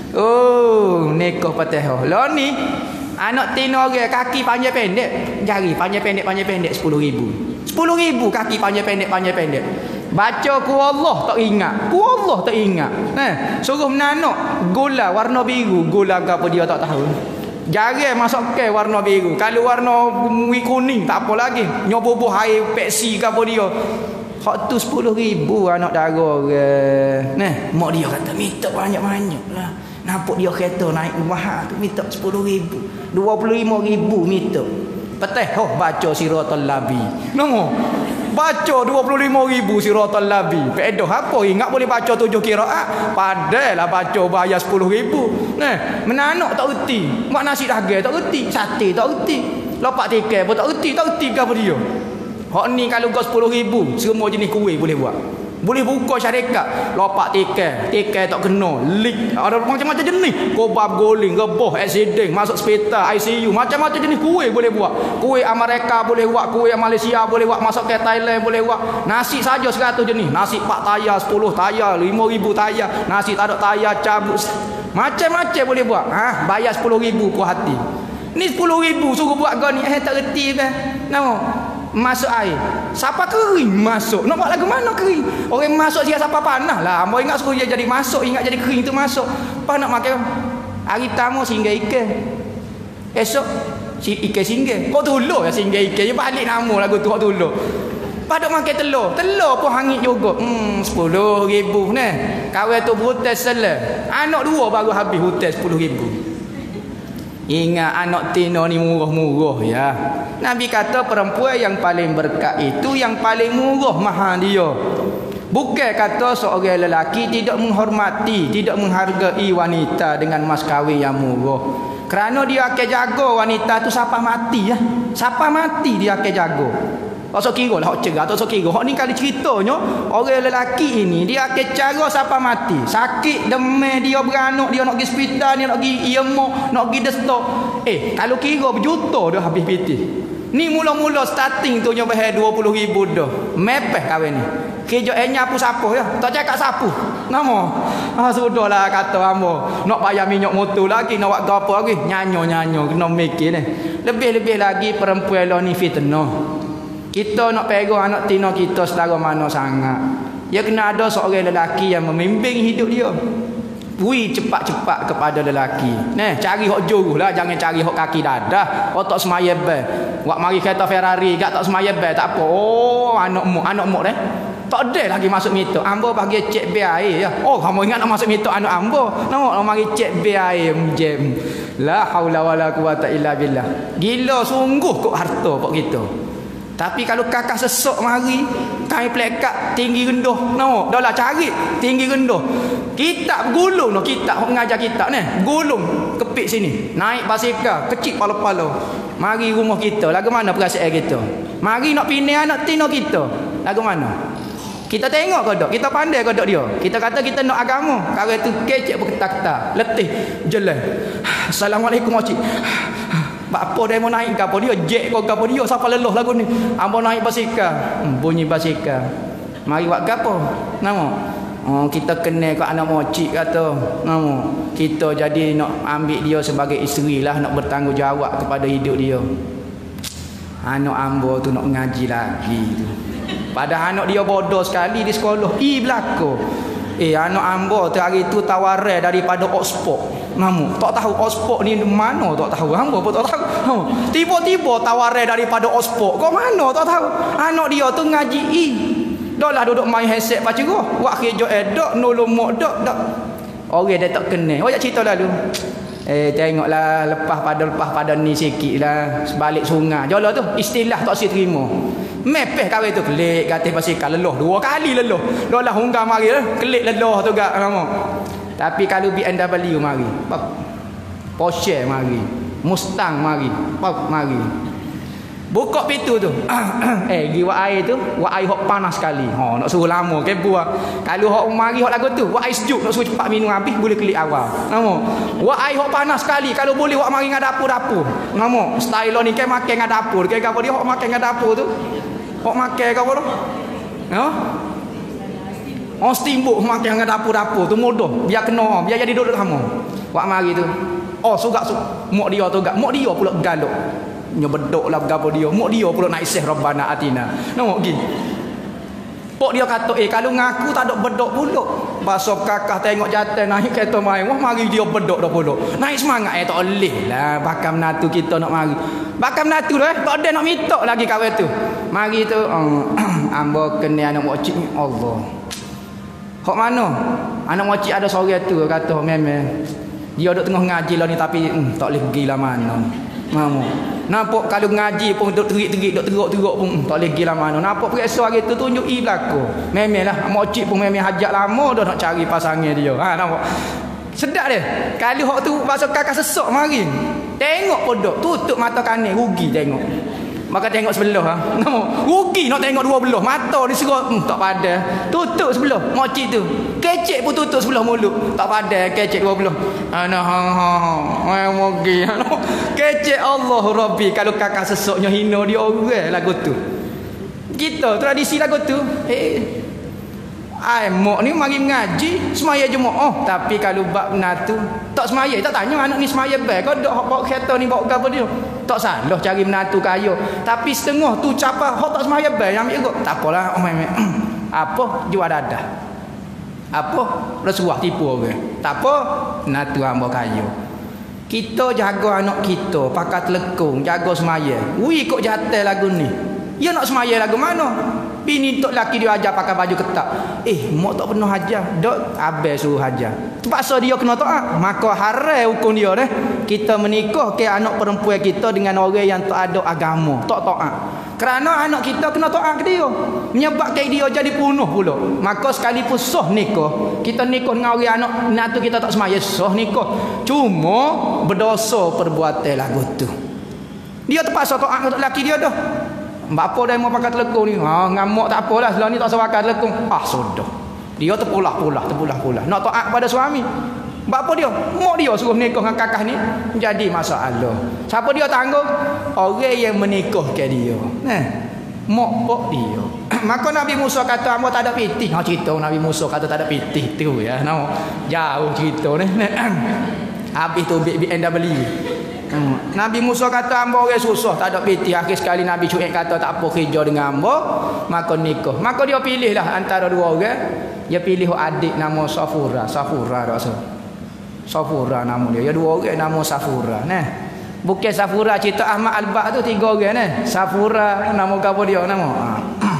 Speaker 2: Oh, nikah Fatihah. Lah ni anak tino orang kaki panjang pendek, jari panjang pendek panjang pendek sepuluh ribu. sepuluh ribu kaki panjang pendek panjang pendek. Baca ku Allah tak ingat. Ku Allah tak ingat. Nah, suruh menanak gula warna biru, gula apa dia tak tahu. Jari masuk ke warna biru. Kalau warna kuning tak apa lagi. Nyoboboh air Pepsi ke apa dia. Hak tu sepuluh ribu anak dara orang. Nah, mak dia kata minta banyak-banyak lah. Nampak dia kereta naik mahal tu minta sepuluh ribu, dua puluh lima ribu minta. Peteh oh baca Siratal Labi. Namo. Baca dua puluh lima ribu Siratal Labi. Pedoh apa ingat boleh baca tujuh qiraat. Padahlah baca bayar sepuluh ribu. Nah, menanak tak reti. Mak nasi dagang tak reti, sate tak reti. Lopak tiket pun tak reti, tak reti ke apa dia. Hak ni kalau kau sepuluh ribu, semua jenis kuih boleh buat. Boleh buka syarikat, lopak tiket, tiket tak kena, leak, ada macam-macam jenis. Kobab goling, reboh, accident, masuk hospital, I C U, macam-macam jenis kuih boleh buat. Kuih Amerika boleh buat, kuih Malaysia boleh buat, masuk ke Thailand boleh buat. Nasi saja seratus jenis, nasi empat tayar, sepuluh tayar, lima ribu tayar, nasi tak ada tayar, cabut. Macam-macam boleh buat. Ha, bayar sepuluh ribu puas hati. Ni sepuluh ribu suruh buat kau ni, eh tak reti kan. Nama masuk air. Siapa kering masuk? Nak buat lagu mana kering? Orang masuk dia siapa panah lah. Hamba ingat suruh dia jadi masuk, ingat jadi kering tu masuk. Apa nak makan? Hari tamu singgah ikan. Esok si ikan singgah. Kau tulur ya singgah ikan. Dia balik nama lagu tu kau tulur. Padok makan telur. Telur pun hangit juga. Hmm, sepuluh ribu ni. Kawan tu hutan selah. Anak dua baru habis hutan sepuluh ribu. Ingat anak tino ni murah-murah ya. Nabi kata perempuan yang paling berkat itu yang paling murah mahal dia. Bukan kata seorang lelaki tidak menghormati, tidak menghargai wanita dengan mas kahwin yang murah. Kerana dia akan jaga wanita tu sampai mati ya. Sampai mati dia akan jaga. Tak usah kira lah hak cerah, tak usah kira. Hak ni kali ceritanya orang lelaki ini dia akan cara sampai mati. Sakit demam dia beranak, dia nak pergi hospital, dia nak pergi iemo, nak pergi destok. Eh, kalau kira berjuta dah habis piti. Ni mula-mula starting tu nyoba dua puluh ribu dah. Mepeh kahwin ni. Kerja eh nyapu sapu ya. Tak cakap sapu. Nama. Ah sudahlah kata hamba. Nak bayar minyak motor lagi, nak buat gapo lagi? Nyanyo-nyanyo kena mikir ni. Lebih-lebih lagi perempuan lah ni fitnah. Kita nak pegang anak tino kita setara mana sangat. Dia kena ada seorang lelaki yang memimpin hidup dia. Pui cepat-cepat kepada lelaki. Neh, cari hok juru lah, jangan cari hok kaki dadah. Oh tak semaya be. Wak mari kereta Ferrari gak tak semaya be, tak apa. Oh, anak mu, anak mu deh. Tak ada lagi masuk mitok. Ambo bagi cek bil air ya. Oh, kamu ingat nak masuk mitok anak ambo. Nampak mari cek bil air jem. La haula wala quwata illa billah. Gila sungguh kok harta kok gitu. Tapi kalau kakak sesok mari, kami plekat tinggi rendah. Nampak? Dah lah cari tinggi rendah. Kita gulung no kita mengajar kita ni. Gulung kepik sini. Naik basikal, kecil pala-pala. Mari rumah kita. Lagu mana perasaan kita? Mari nak pindah anak tino kita. Lagu mana? Kita tengok kodok, kita pandai kodok dia. Kita kata kita nak agama. Kalau tu kecek berketak-ketak, letih, jelas. Assalamualaikum makcik. Apa dia mau naik ke apa dia? Jet kau ke apa dia? Siapa leluh lagu ni? Ambo naik basikal. Hmm, bunyi basikal. Mari buat ke apa? Nama? Oh, kita kenal kat anak mocik kata. Nama? Kita jadi nak ambil dia sebagai isteri lah, nak bertanggungjawab kepada hidup dia. Anak ambo tu nak ngaji lagi tu. Padahal anak dia bodoh sekali di sekolah. I belako. Eh, anak ambo tu hari tu tawaran daripada Oxford. Namu, tak tahu Oxford ni mana, tak tahu. Hamba pun tak tahu. Ha. Tiba-tiba tawaran daripada Oxford. Kau mana tak tahu. Anak dia tu ngaji I. Dah lah duduk main headset baca gua. Wak kerja edok, nolong mak dok dak. Orang dia tak kenal. Oh, ya cerita lalu. Eh, tengoklah lepas pada lepas pada ni sikitlah sebalik sungai. Jolah tu istilah tak si terima. Mepeh kawin tu kelik gatis basikal leluh dua kali leluh. Dah lah hungga mari lah. Kelik leluh tu gak nama. Tapi kalau B M W mari, Porsche mari, Mustang mari, pop mari. Buka pintu tu. eh, gi wak air tu, wak air hok panas sekali. Ha, nak suruh lama ke buah. Kalau hok mari hok lagu tu, wak air sejuk nak suruh cepat minum habis boleh kelik awal. Namo. Wak air hok panas sekali. Kalau boleh wak mari ngad dapur-dapur. Namo. Style ni ke makan ngad dapur. Ke apa dia hok makan ngad dapur tu? Hok makan ke apa tu? Ha? Oh steamboat makan dengan dapur-dapur tu mudah. Biar kena, biar jadi duduk kamu. Wak mari tu. Oh sugak su. Mak dia tu gak. Mak dia pula galuk. Nyebedok lah gapo dia. Mak dia pula naik seh Rabbana atina. Nampak gi. Pok dia kata, "Eh kalau ngaku tak ada bedok pula." Pasal kakak tengok jatuh naik kereta main. Wah mari dia bedok dah pula. Naik semangat eh tak boleh lah bakal menatu kita nak mari. Bakal menatu dah eh. Tak ada nak minta lagi kawan tu. Mari tu um, ambo kena anak mak cik ni Allah. Hok mana? Anak makcik ada seorang tu kata memang dia duduk tengah ngaji lah ni tapi hmm, tak boleh pergi lah mana. Mamu. Nampak kalau ngaji pun duduk terik-terik, duduk teruk-teruk pun hmm, tak boleh pergi lah mana. Nampak periksa hari tu tunjuk i belako. Memang lah makcik pun memang hajat lama dah nak cari pasangan dia. Ha nampak. Sedap dia. Kalau hok tu pasal kakak sesok mari. Tengok podok, tutup mata kanan rugi tengok. Maka tengok sebelah ha. Nama rugi nak tengok dua belah. Mata diserut hmm, tak padan. Tutup sebelah makcik tu. Kecek pun tutup sebelah mulut. Tak padan kecek dua belah. Ana ha ha ha. Mogi. Kecek Allah Rabbi kalau kakak sesoknya hina dia orang lagu tu. Kita tradisi lagu tu. Eh ai mak ni mari mengaji semaya Jumaat. Oh, tapi kalau bab menatu tak semaya, tak tanya anak ni semaya baik. Kau dak bawa kereta ni bawa gapo dia? Tak salah cari menatu kaya. Tapi setengah tu capa hok tak semaya baik ambil ikut. Tak apalah. Oh, apa jual dadah. Apa rasuah tipu orang. Tak apa menatu hamba kaya. Kita jaga anak kita pakai telekung, jaga semaya. Ui kok jatuh lagu ni. Ya nak semaya lagu mana? Bini tok laki dia ajar pakai baju ketat. Eh, mak tak pernah ajar. Dok abang suruh ajar. Terpaksa dia kena taat. Maka haram hukum dia deh. Kita menikah ke anak perempuan kita dengan orang yang tak ada agama, tak taat. Kerana anak kita kena taat ke dia. Menyebabkan dia jadi bunuh pula. Maka sekalipun sah nikah, kita nikah dengan orang anak nak tu kita tak semaya sah nikah. Cuma berdosa perbuatan lagu tu. Dia terpaksa taat untuk laki dia dah. Bapa dah mau pakai telekung ni. Ha, ngamak tak apalah. Selah ni tak usah pakai telekung. Ah, sudah. Dia terpulah-pulah, terpulah-pulah. Nak taat pada suami. Bapa dia, mak dia suruh menikah dengan kakak ni. Jadi masalah. Siapa dia tanggung? Orang yang menikahkan dia. Nah, mak pak dia. Maka Nabi Musa kata, "Hamba tak ada pitih." Ha, cerita Nabi Musa kata tak ada pitih tu ya. No. Jauh cerita ni. Habis tu B M W. Hmm. Nabi Musa kata hamba orang susah tak ada piti. Akhir sekali Nabi Syuaib kata tak apa kerja dengan hamba, maka nikah. Maka dia pilihlah antara dua orang. Dia pilih adik nama Safura. Safura rasa. Safura nama dia. Ya dua orang nama Safura. Nah. Bukan Safura cerita Ahmad Al-Baq tu tiga orang nah. Safura nama apa dia nama? Ha.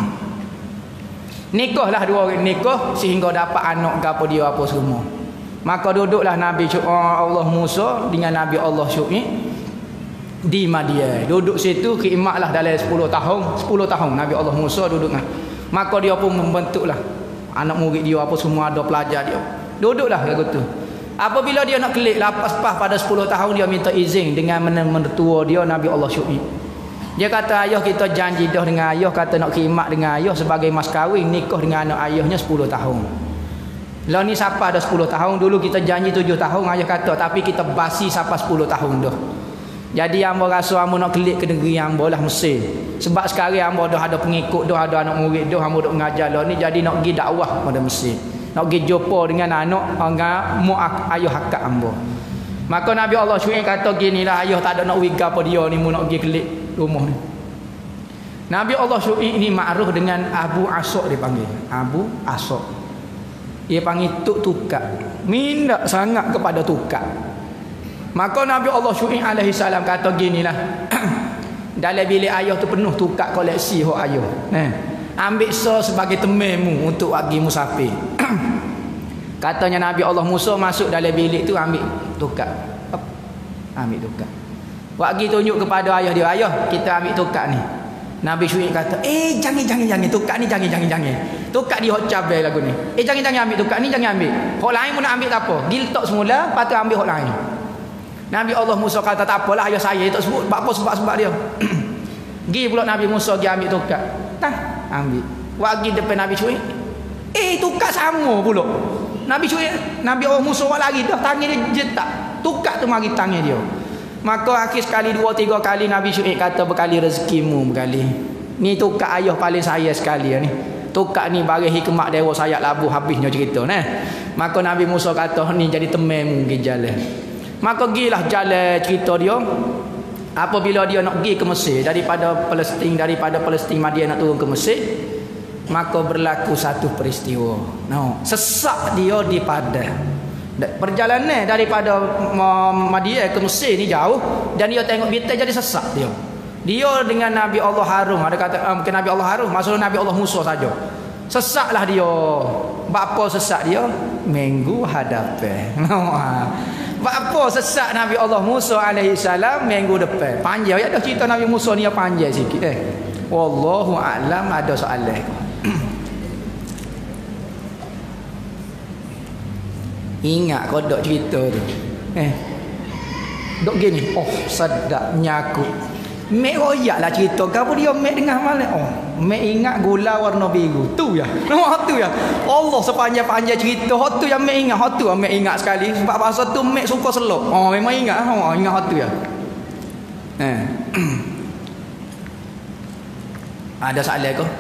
Speaker 2: Nikahlah dua orang nikah sehingga dapat anak gapo dia apa semua. Maka duduklah Nabi Allah Musa dengan Nabi Allah Syuaib di Madian. Duduk situ khidmatlah dalam sepuluh tahun, sepuluh tahun Nabi Allah Musa duduk. Maka dia pun membentuklah anak murid dia apa semua ada pelajar dia. Duduklah gitu. Apabila dia nak kelik lepas pas pada sepuluh tahun dia minta izin dengan mentua dia Nabi Allah Syuaib. Dia kata ayah kita janji dah dengan ayah kata nak khidmat dengan ayah sebagai mas kahwin nikah dengan anak ayahnya sepuluh tahun. Lah ni siapa dah sepuluh tahun dulu kita janji tujuh tahun ayah kata tapi kita basi sampai sepuluh tahun dah. Jadi hamba rasa hamba nak kelik ke negeri hamba lah Mesir. Sebab sekarang hamba dah ada pengikut dah ada anak murid dah hamba duk mengajar lah ni jadi nak pergi dakwah pada Mesir. Nak pergi jumpa dengan anak dengan mu ayah akak hamba. Maka Nabi Allah Syuaib kata ginilah ayah tak ada nak wiga apa dia ni mu nak pergi kelik rumah ni. Nabi Allah Syuaib ni ma'ruf dengan Abu Asok dipanggil. Abu Asok. Dia panggil tuk tukak. Minta sangat kepada tukak. Maka Nabi Allah Syuaib alaihi salam kata ginilah. Dalam bilik ayah tu penuh tukak koleksi hok ayah. Nah, ambil so sebagai temanmu untuk pergi musafir. Katanya Nabi Allah Musa masuk dalam bilik tu ambil tukak. Ambil tukak. Pergi tunjuk kepada ayah dia, ayah kita ambil tukak ni. Nabi Syuaib kata, eh jangan jangan jangan tukak ni jangan jangan jangan. Tukak di hok cabai lagu ni. Eh jangan jangan ambil tukak ni jangan ambil. Hok lain pun nak ambil tak apa. Giltok semula, lepas tu ambil hok lain. Nabi Allah Musa kata tak apalah ayah saya tak sebut apa sebab-sebab dia. Gi pula Nabi Musa pergi ambil tukak. Tah, ambil. Pergi depan Nabi Syuaib. Eh tukak sama pula. Nabi Syuaib, Nabi Allah Musa lagi dah tangan dia jetak. Tukak tu mari tangan dia. Maka akhir sekali dua tiga kali Nabi Syuaib kata berkali rezekimu berkali. Ni tukak ayah paling saya sekali ni. Tukak ni bagi hikmat dewa sayap labu habisnya cerita nah. Maka Nabi Musa kata ni jadi temanmu pergi jalan. Maka gilah jalan cerita dia. Apabila dia nak pergi ke Mesir daripada Palestin daripada Palestin Madian nak turun ke Mesir, maka berlaku satu peristiwa. No, sesak dia di padang. Perjalanan daripada Madian ke Mesir ni jauh dan dia tengok bintang jadi sesak dia. Dia dengan Nabi Allah Harun, ada kata um, ke Nabi Allah Harun, maksudnya Nabi Allah Musa saja. Sesaklah dia. Bapa sesak dia minggu hadapan. Bapa sesak Nabi Allah Musa alaihi salam minggu depan. Panjang ya dah cerita Nabi Musa ni panjang sikit eh. Wallahu a'lam ada soalan. Ingat kau dok cerita tu. Eh. Dok gini. Oh, sedapnya aku. Mek royak lah cerita. Kamu dia mek dengar malam. Oh, mek ingat gula warna biru. Tu ya. Nama tu ya. Allah sepanjang-panjang cerita. Hot tu yang mek ingat. Hot tu yang mek ingat sekali. Sebab bahasa tu mek suka selok. Oh, memang ingat. Oh, ingat hot tu ya. Eh. Ada soalan kau?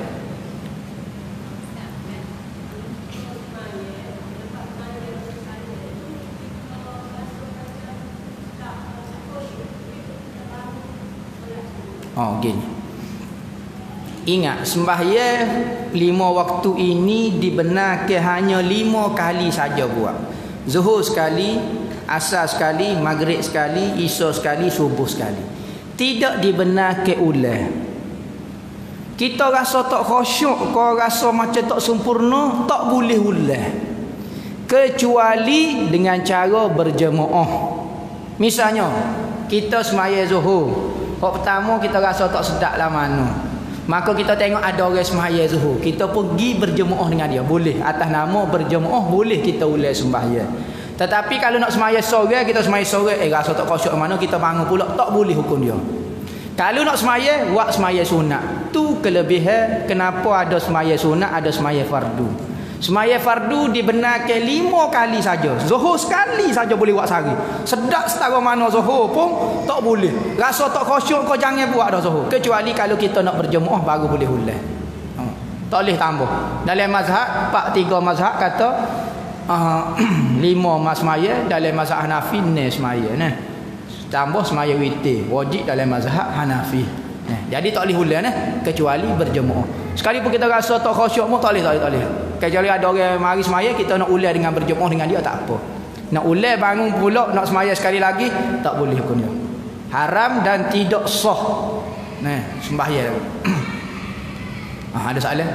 Speaker 2: Oh gini. Ingat sembahyang lima waktu ini dibenarkan hanya lima kali saja buat. Zuhur sekali, asar sekali, maghrib sekali, isya sekali, subuh sekali. Tidak dibenarkan ulang. Kita rasa tak khusyuk, kau rasa macam tak sempurna, tak boleh ulang. Kecuali dengan cara berjemaah. Misalnya kita sembahyang zuhur. Hak pertama kita rasa tak sedap lah mana. Maka kita tengok ada orang sembahyang zuhur. Kita pergi berjemaah dengan dia. Boleh. Atas nama berjemaah boleh kita ulang sembahyang. Tetapi kalau nak sembahyang sore, kita sembahyang sore, eh rasa tak khusyuk mana kita bangun pula, tak boleh hukum dia. Kalau nak sembahyang, buat sembahyang sunat. Tu kelebihan kenapa ada sembahyang sunat, ada sembahyang fardu. Sembahyang fardu dibenarkan lima kali saja. Zuhur sekali saja boleh buat sehari. Sedap setara mana zuhur pun tak boleh. Rasa tak khusyuk kau jangan buat dah zuhur. Kecuali kalau kita nak berjemaah baru boleh ulang. Hmm. Tak boleh tambah. Dalam mazhab, empat tiga mazhab kata uh, lima mas sembahyang, dalam mazhab Hanafi enam sembahyang nah. Tambah sembahyang witir. Wajib dalam mazhab Hanafi. Nah, jadi tak boleh ulang nah kecuali berjemaah. Sekalipun kita rasa tak khusyuk pun tak boleh tak boleh tak boleh. Kecuali ada orang mari semaya kita nak ulang dengan berjemaah dengan dia tak apa. Nak ulai bangun pula nak semaya sekali lagi tak boleh hukumnya. Haram dan tidak sah. Nah, sembahyang. Ah, ada soalan?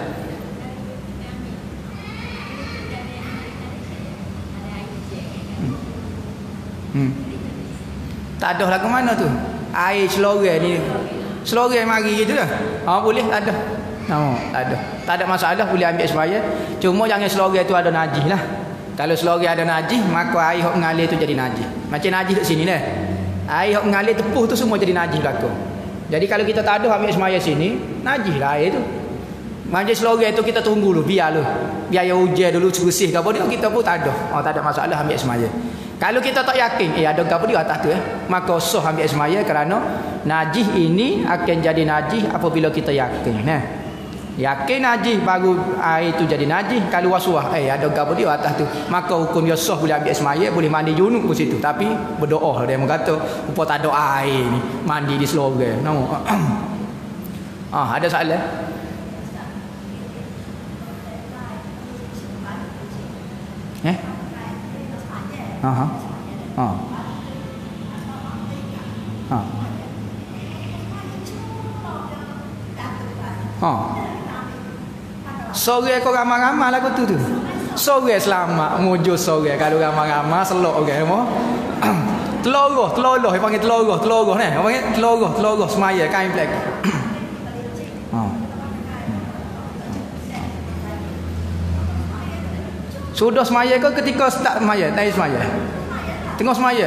Speaker 2: Hmm. hmm. Tak ada lah ke mana tu? Air selorang ni. Selorang mari gitu lah. Ah, boleh tak ada. No, tak ada. Tak ada masalah, boleh ambil sembahyang. Cuma jangan selorang tu ada najis lah. Kalau selorang ada najis, maka air hok mengalir tu jadi najis. Macam najis kat sini dah. Air hok mengalir tepuh tu semua jadi najis belaka. Jadi kalau kita tak ada ambil sembahyang sini, najis lah air tu. Macam selorang tu kita tunggu dulu, biar dulu. Biar yang hujan dulu bersih ke apa dia, kita pun tak ada. Oh, tak ada masalah ambil sembahyang. Kalau kita tak yakin, eh ada apa dia atas tu eh, maka sah ambil sembahyang kerana najis ini akan jadi najis apabila kita yakin. Nah. Yakin najis baru air itu jadi najis. Kalau was-was eh ada apa dia atas tu, maka hukum dia sah, boleh ambil sembahyang, boleh mandi junub di situ. Tapi berdoa dia mengata rupa tak ada air ni, mandi di selorang. No. Ah, ada soalan? Eh? Aha. Ha. Ha. Ha. Sore kau ramai-ramai lagu tu tu. Sore selamat mujur sore kalau ramai-ramai selok orang semua. Teloroh, teloroh dia panggil teloroh, teloroh ni. Dia panggil teloroh, teloroh semaya kain black. Ha. Sudah semaya ke ketika start semaya, naik semaya? Tengah semaya.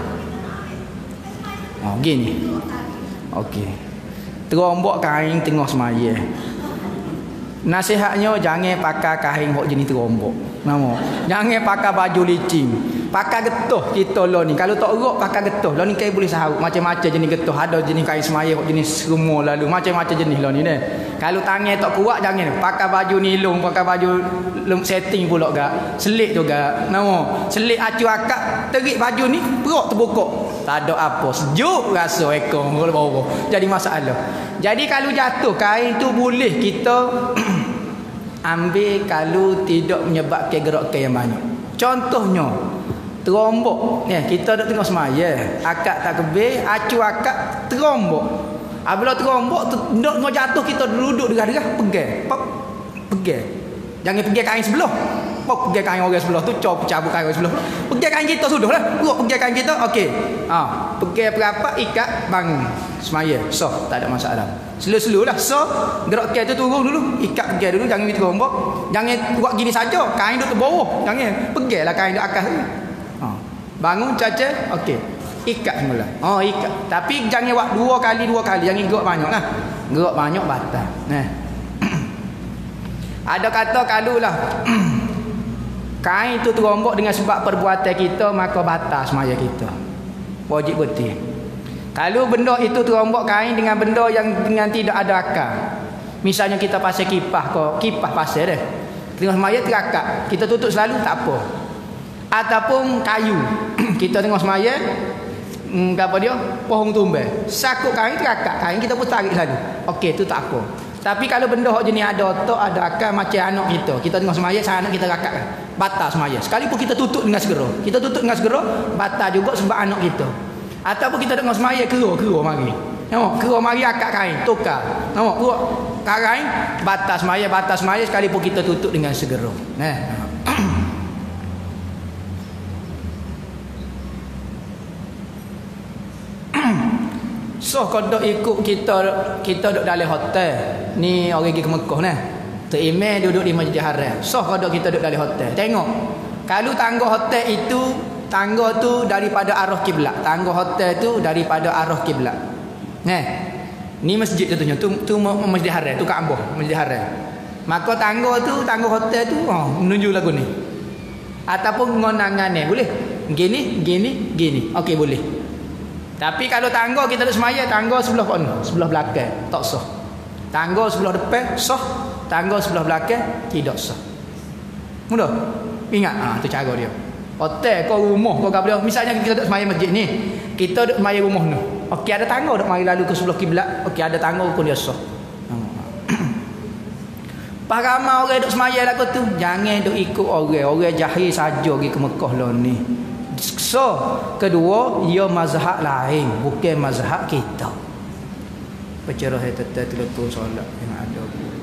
Speaker 2: Oh, gini. Okey. Terombok kain tengah semaya. Nasihatnya jangan pakai kain hok jenis terombok. Nama. Jangan pakai baju licin. Pakai getah kita lo ni. Kalau tak erok pakai getah. Lo ni kain boleh sahut macam-macam jenis getah. Ada jenis kain semaya hok jenis semua lalu macam-macam jenis lo ni deh. Kalau tangan tak kuat jangan pakai baju nilung, pakai baju setting pula gak. Selit tu gak. Nama. Selit acu akak terik baju ni perut terbukuk. Tak ada apa. Sejuk rasa ekor bawah. Jadi masalah. Jadi kalau jatuh kain tu boleh kita ambil kalau tidak menyebabkan gerakan yang banyak. Contohnya terombok. Ni kita dak tengah semaya, akak tak kebih, acu akak terombok. Apabila terombok tu nak mau jatuh kita duduk derah-derah pegang. Pop pegang. Jangan pegang kain sebelah. Pop pegang kain orang sebelah tu cop cabut kain orang sebelah. Pegang kain kita sudahlah. Perut pegang kain kita okey. Ha, pegang berapa ikat bangun. Semaya, so tak ada masalah. Selu-selu lah, so gerakkan tu turun dulu, ikat pegang dulu, jangan terombok. Jangan buat gini saja, kain duduk bawah. Jangan, peganglah kain duduk atas. Ha. Bangun caca, okey. Ikat semula. Oh, ikat. Tapi jangan buat dua kali dua kali, jangan gerak banyak lah. Gerak banyak batal. Nah. Ada kata kalau lah kain tu terombok dengan sebab perbuatan kita, maka batal semaya kita. Wajib betul. Kalau benda itu terombok kain dengan benda yang dengan tidak ada akal. Misalnya kita pasang kipas ke, kipas pasang dah. Tengah semaya terakak, kita tutup selalu tak apa. Ataupun kayu. Kita tengah semaya hmm, apa dia? Pohon tumbang. Sakut kain terakak, kain kita pun tarik selalu. Okey, tu tak apa. Tapi kalau benda hok jenis ada otak, ada akal macam anak kita. Kita tengah semaya, sang anak kita rakak kan. Batal semaya. Sekalipun kita tutup dengan segera. Kita tutup dengan segera, batal juga sebab anak kita. Ataupun kita tengok semaya kerua-kerua mari. Tengok, kerua mari akak kain, tukar. Tengok, buat kain, batas semaya, batas semaya sekalipun kita tutup dengan segera. Nah. So kalau ikut kita kita duduk dalam hotel. Ni orang pergi ke Mekah nah. Terimeh duduk di Masjid Haram. So kalau kita duduk dalam hotel. Tengok. Kalau tangga hotel itu tangga tu daripada arah kiblat. Tangga hotel tu daripada arah kiblat. Nah. Ni masjid contohnya tu tu Masjid Haram, tu Kaabah, Masjid Haram. Maka tangga tu, tangga hotel tu oh, menuju lagu ni. Ataupun ngonangan ni boleh. Gini, gini, gini. Okey boleh. Tapi kalau tangga kita duduk semaya, tangga sebelah kanan, sebelah belakang tak sah. Tangga sebelah depan sah, tangga sebelah belakang tidak sah. Mudah. Ingat ah tu cara dia. Hotel kau rumah kau apa dia? Misalnya kita duduk semaya masjid ni, kita duduk semaya rumah ni. Okey ada tangga duduk mari lalu ke sebelah kiblat. Okey ada tangga pun dia sah. Paramai orang duduk semaya lagu tu, jangan duk ikut orang, orang jahil saja pergi ke Mekah lah ni. So, kedua, ia mazhab lain, bukan mazhab kita. Bercerah saya tetap telekong solat yang ada.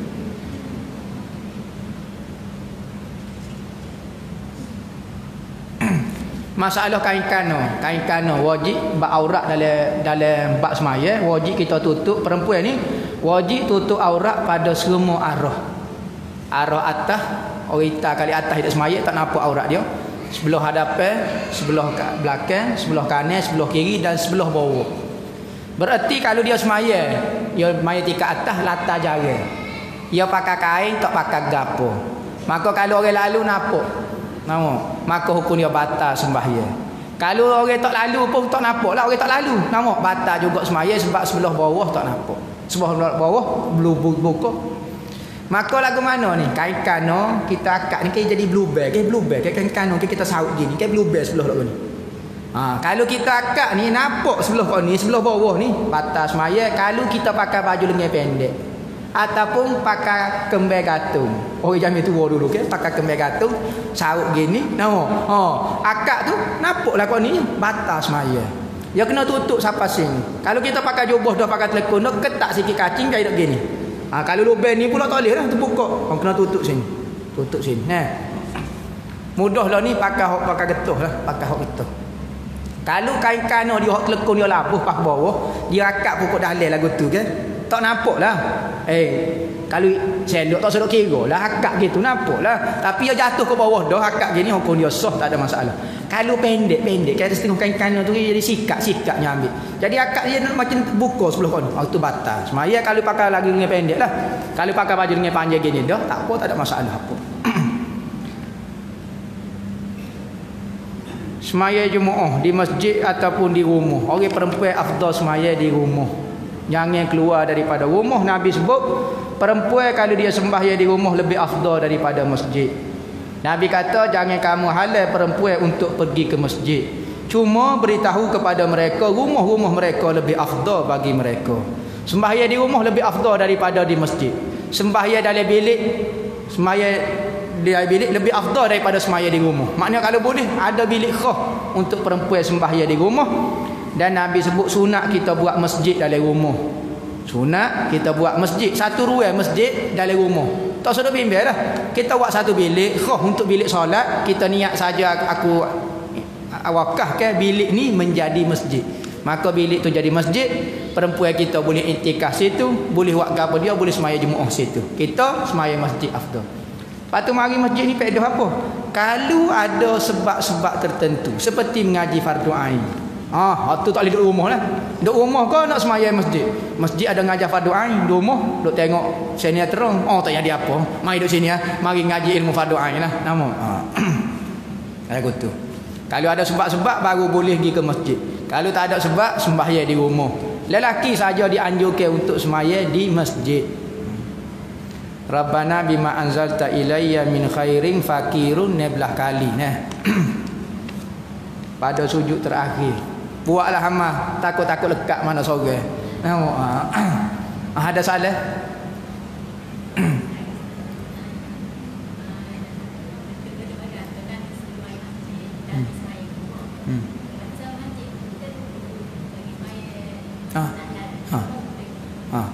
Speaker 2: Masalah kain kano, kain kano wajib bak aurat dalam dalam bak semaya, wajib kita tutup. Perempuan ni wajib tutup aurat pada semua arah. Arah atas, orita kali atas hidup semaya tak nampak aurat dia. Sebelah hadapan, sebelah belakang, sebelah kanan, sebelah kiri dan sebelah bawah. Berarti kalau dia semaya, dia maya tingkat atas latar jari. Dia pakai kain tak pakai gapo. Maka kalau orang lalu nampak, nampak, maka hukum dia batal sembahyang. Kalau orang tak lalu pun tak nampak lah, orang tak lalu, nampak batal juga sembahyang sebab sebelah bawah tak nampak. Sebelah bawah belum buka. Maka lagu mana ni? Kain kano kita akak ni kayak jadi blue bag, kayak blue bag, kayak kain kano kayak kita saut gini, kayak blue bag sebelah lagu ni. Ha, kalau kita akak ni nampak sebelah kau ni, sebelah bawah ni batal sembahyang. Kalau kita pakai baju lengan pendek ataupun pakai kembar gantung. Orang jamil tua dulu ke, pakai kembar gantung, saut gini, nampak. Ha, akak tu nampaklah kau ni batal sembahyang. Dia kena tutup sampai sini. Kalau kita pakai jubah dah pakai telekong dah ketak sikit kacing kayak gini. Ha, kalau lubang ni pula tak boleh lah terbuka. Kau kena tutup sini. Tutup sini. Ha. Mudahlah ni pakai hok pakai getuh lah, pakai hok getuh. Kalau kain kano dia hok telekong dia labuh pas bawah, dia akak pokok dalil lagu tu kan. Tak nampak lah. Eh, kalau selok tak selok kira lah akak gitu nampak lah. Tapi dia jatuh ke bawah dah akak gini hukum dia sah, tak ada masalah. Kalau pendek-pendek kayak setengah kain kano tu jadi sikat-sikatnya ambil. Jadi akak dia macam buka sebelah kon. Oh, itu batal. Semaya kalau pakai lagi dengan pendek lah. Kalau pakai baju dengan panjang gini dah tak apa, tak ada masalah apa. Semaya Jumaah di masjid ataupun di rumah. Orang perempuan afdal semaya di rumah. Jangan keluar daripada rumah. Nabi sebut perempuan kalau dia sembahyang di rumah lebih afdal daripada masjid. Nabi kata jangan kamu halal perempuan untuk pergi ke masjid. Cuma beritahu kepada mereka rumah-rumah mereka lebih afdal bagi mereka. Sembahyang di rumah lebih afdal daripada di masjid. Sembahyang dalam bilik, sembahyang di bilik lebih afdal daripada sembahyang di rumah. Maknanya kalau boleh ada bilik khas untuk perempuan sembahyang di rumah. Dan Nabi sebut sunat kita buat masjid dalam rumah. Sunat kita buat masjid, satu ruang masjid dalam rumah. Tak sudah bimbang dah. Kita buat satu bilik khas untuk bilik solat. Kita niat saja aku wakaf ke bilik ni menjadi masjid. Maka bilik tu jadi masjid. Perempuan kita boleh iktikaf situ, boleh buat apa dia, boleh sembahyang Jumaat situ. Kita sembahyang masjid afdal. Lepas tu mari masjid ni faedah apa? Kalau ada sebab-sebab tertentu seperti mengaji fardu ain. Ah, tu tak boleh duduk rumah lah. Duduk rumah kau nak sembahyang masjid. Masjid ada ngajar fardu ain, duduk rumah duduk tengok sini terang. Oh tak jadi apa. Mari duduk sini ah. Mari ngaji ilmu fardu ain lah. Nama. Ah. Kayak gitu. Kalau ada sebab-sebab baru boleh pergi ke masjid. Kalau tak ada sebab sembahyang di rumah. Lelaki saja dianjurkan untuk sembahyang di masjid. Rabbana bima anzalta ilayya min khairin fakirun neblah kali nah. Pada sujud terakhir. Buatlah amal takut-takut lekat mana sorang. Nampak ah. Ada salah? Hmm. Ah. Ah. Ah.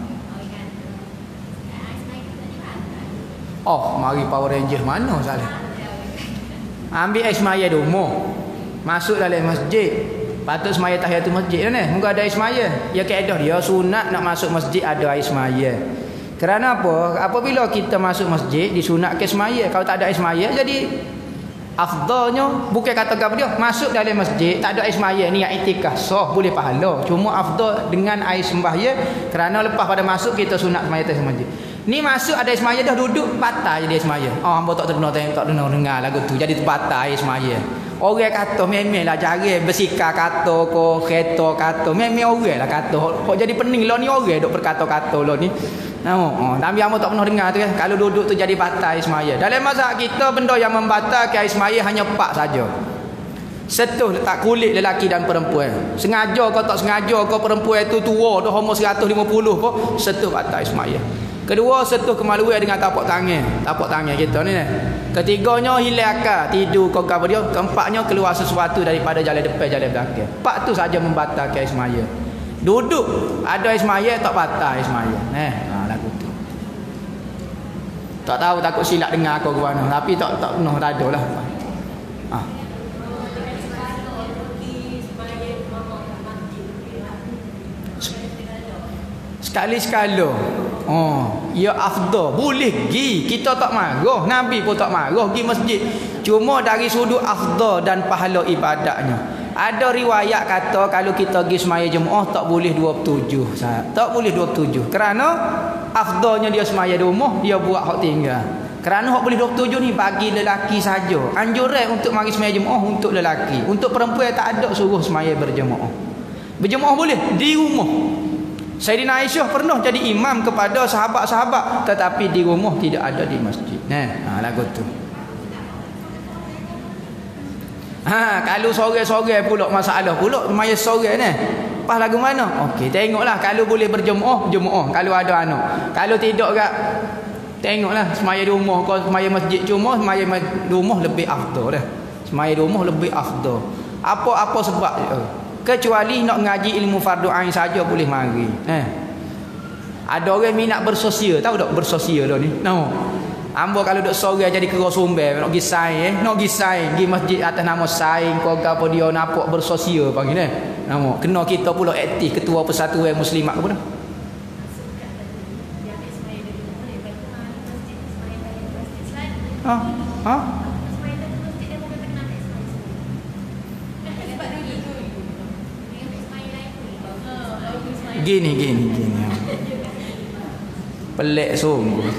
Speaker 2: Oh, mari Power Ranger mana salah? Ambil air semaya di rumah. Masuk dalam masjid. Patut semaya tahiyatul masjid ni. Moga ada air semaya. Ya kaedah dia sunat nak masuk masjid ada air semaya. Kerana apa? Apabila kita masuk masjid disunatkan semaya. Kalau tak ada air semaya jadi afdalnya bukan kata apa dia masuk dalam masjid tak ada air semaya niat iktikaf sah boleh pahala. Cuma afdal dengan air sembahyang kerana lepas pada masuk kita sunat semaya tahiyatul masjid. Ni masuk ada air semaya dah duduk batal jadi air semaya. Oh hamba tak terdengar tak dengar dengar lagu tu jadi batal air semaya. Orang kata memang lah jarang bersikap kata ko kereta kata memang orang lah kata kok jadi pening lah ni orang duk berkata-kata lah ni. Oh, tapi hamba tak pernah dengar tu kan. Kalau duduk tu jadi batal air semaya. Dalam mazhab kita benda yang membatalkan air semaya hanya empat saja. Setuh letak kulit lelaki dan perempuan. Sengaja kau tak sengaja kau perempuan tu tua dah umur seratus lima puluh kau setuh batal air semaya. Kedua, sentuh kemaluan dengan tapak tangan. Tapak tangan kita ni. Ketiganya, hilang akal, tidur kau apa dia. Keempatnya, keluar sesuatu daripada jalan depan, jalan belakang. Empat tu saja membatalkan ismaya. Duduk ada ismaya, tak batal ismaya. Eh, ha, lagu tu. Tak tahu, takut silap dengar aku ke mana. Tapi tak tak penuh tak ada lah. Ha. Sekali-sekala. Oh, ya afdal. Boleh pergi. Kita tak marah. Nabi pun tak marah pergi masjid. Cuma dari sudut afdal dan pahala ibadahnya. Ada riwayat kata kalau kita pergi semaya Jumaat tak boleh dua puluh tujuh. Tak boleh dua puluh tujuh. Kerana afdalnya dia semaya di rumah, dia buat hak tinggal. Kerana hak boleh dua puluh tujuh ni bagi lelaki saja. Anjuran untuk mari semaya Jumaat untuk lelaki. Untuk perempuan tak ada suruh semaya berjemaah. Berjemaah boleh di rumah. Sayyidina Aisyah pernah jadi imam kepada sahabat-sahabat tetapi di rumah tidak ada di masjid. Nah, ha, lagu tu. Ha, kalau sore-sore pula masalah pula maya sore ni. Pas lagu mana? Okey, tengoklah kalau boleh berjemaah, jemaah kalau ada anak. Kalau tidak gak tengoklah semaya di rumah kau semaya masjid cuma semaya di rumah lebih afdal dah. Semaya di rumah lebih afdal. Apa-apa sebab kecuali nak ngaji ilmu fardu ain saja boleh mari. Eh. Ada orang minat bersosial, tahu tak bersosial dah ni? Tahu. Ambo kalau duk sore jadi kera sumber nak pergi saing eh, nak pergi saing pergi masjid atas nama saing kau apa dia nampak bersosial panggil eh. Nama kena kita pula aktif ketua persatuan muslimat ke mana? Ha? Ha? Gini gini gini. Pelik sungguh.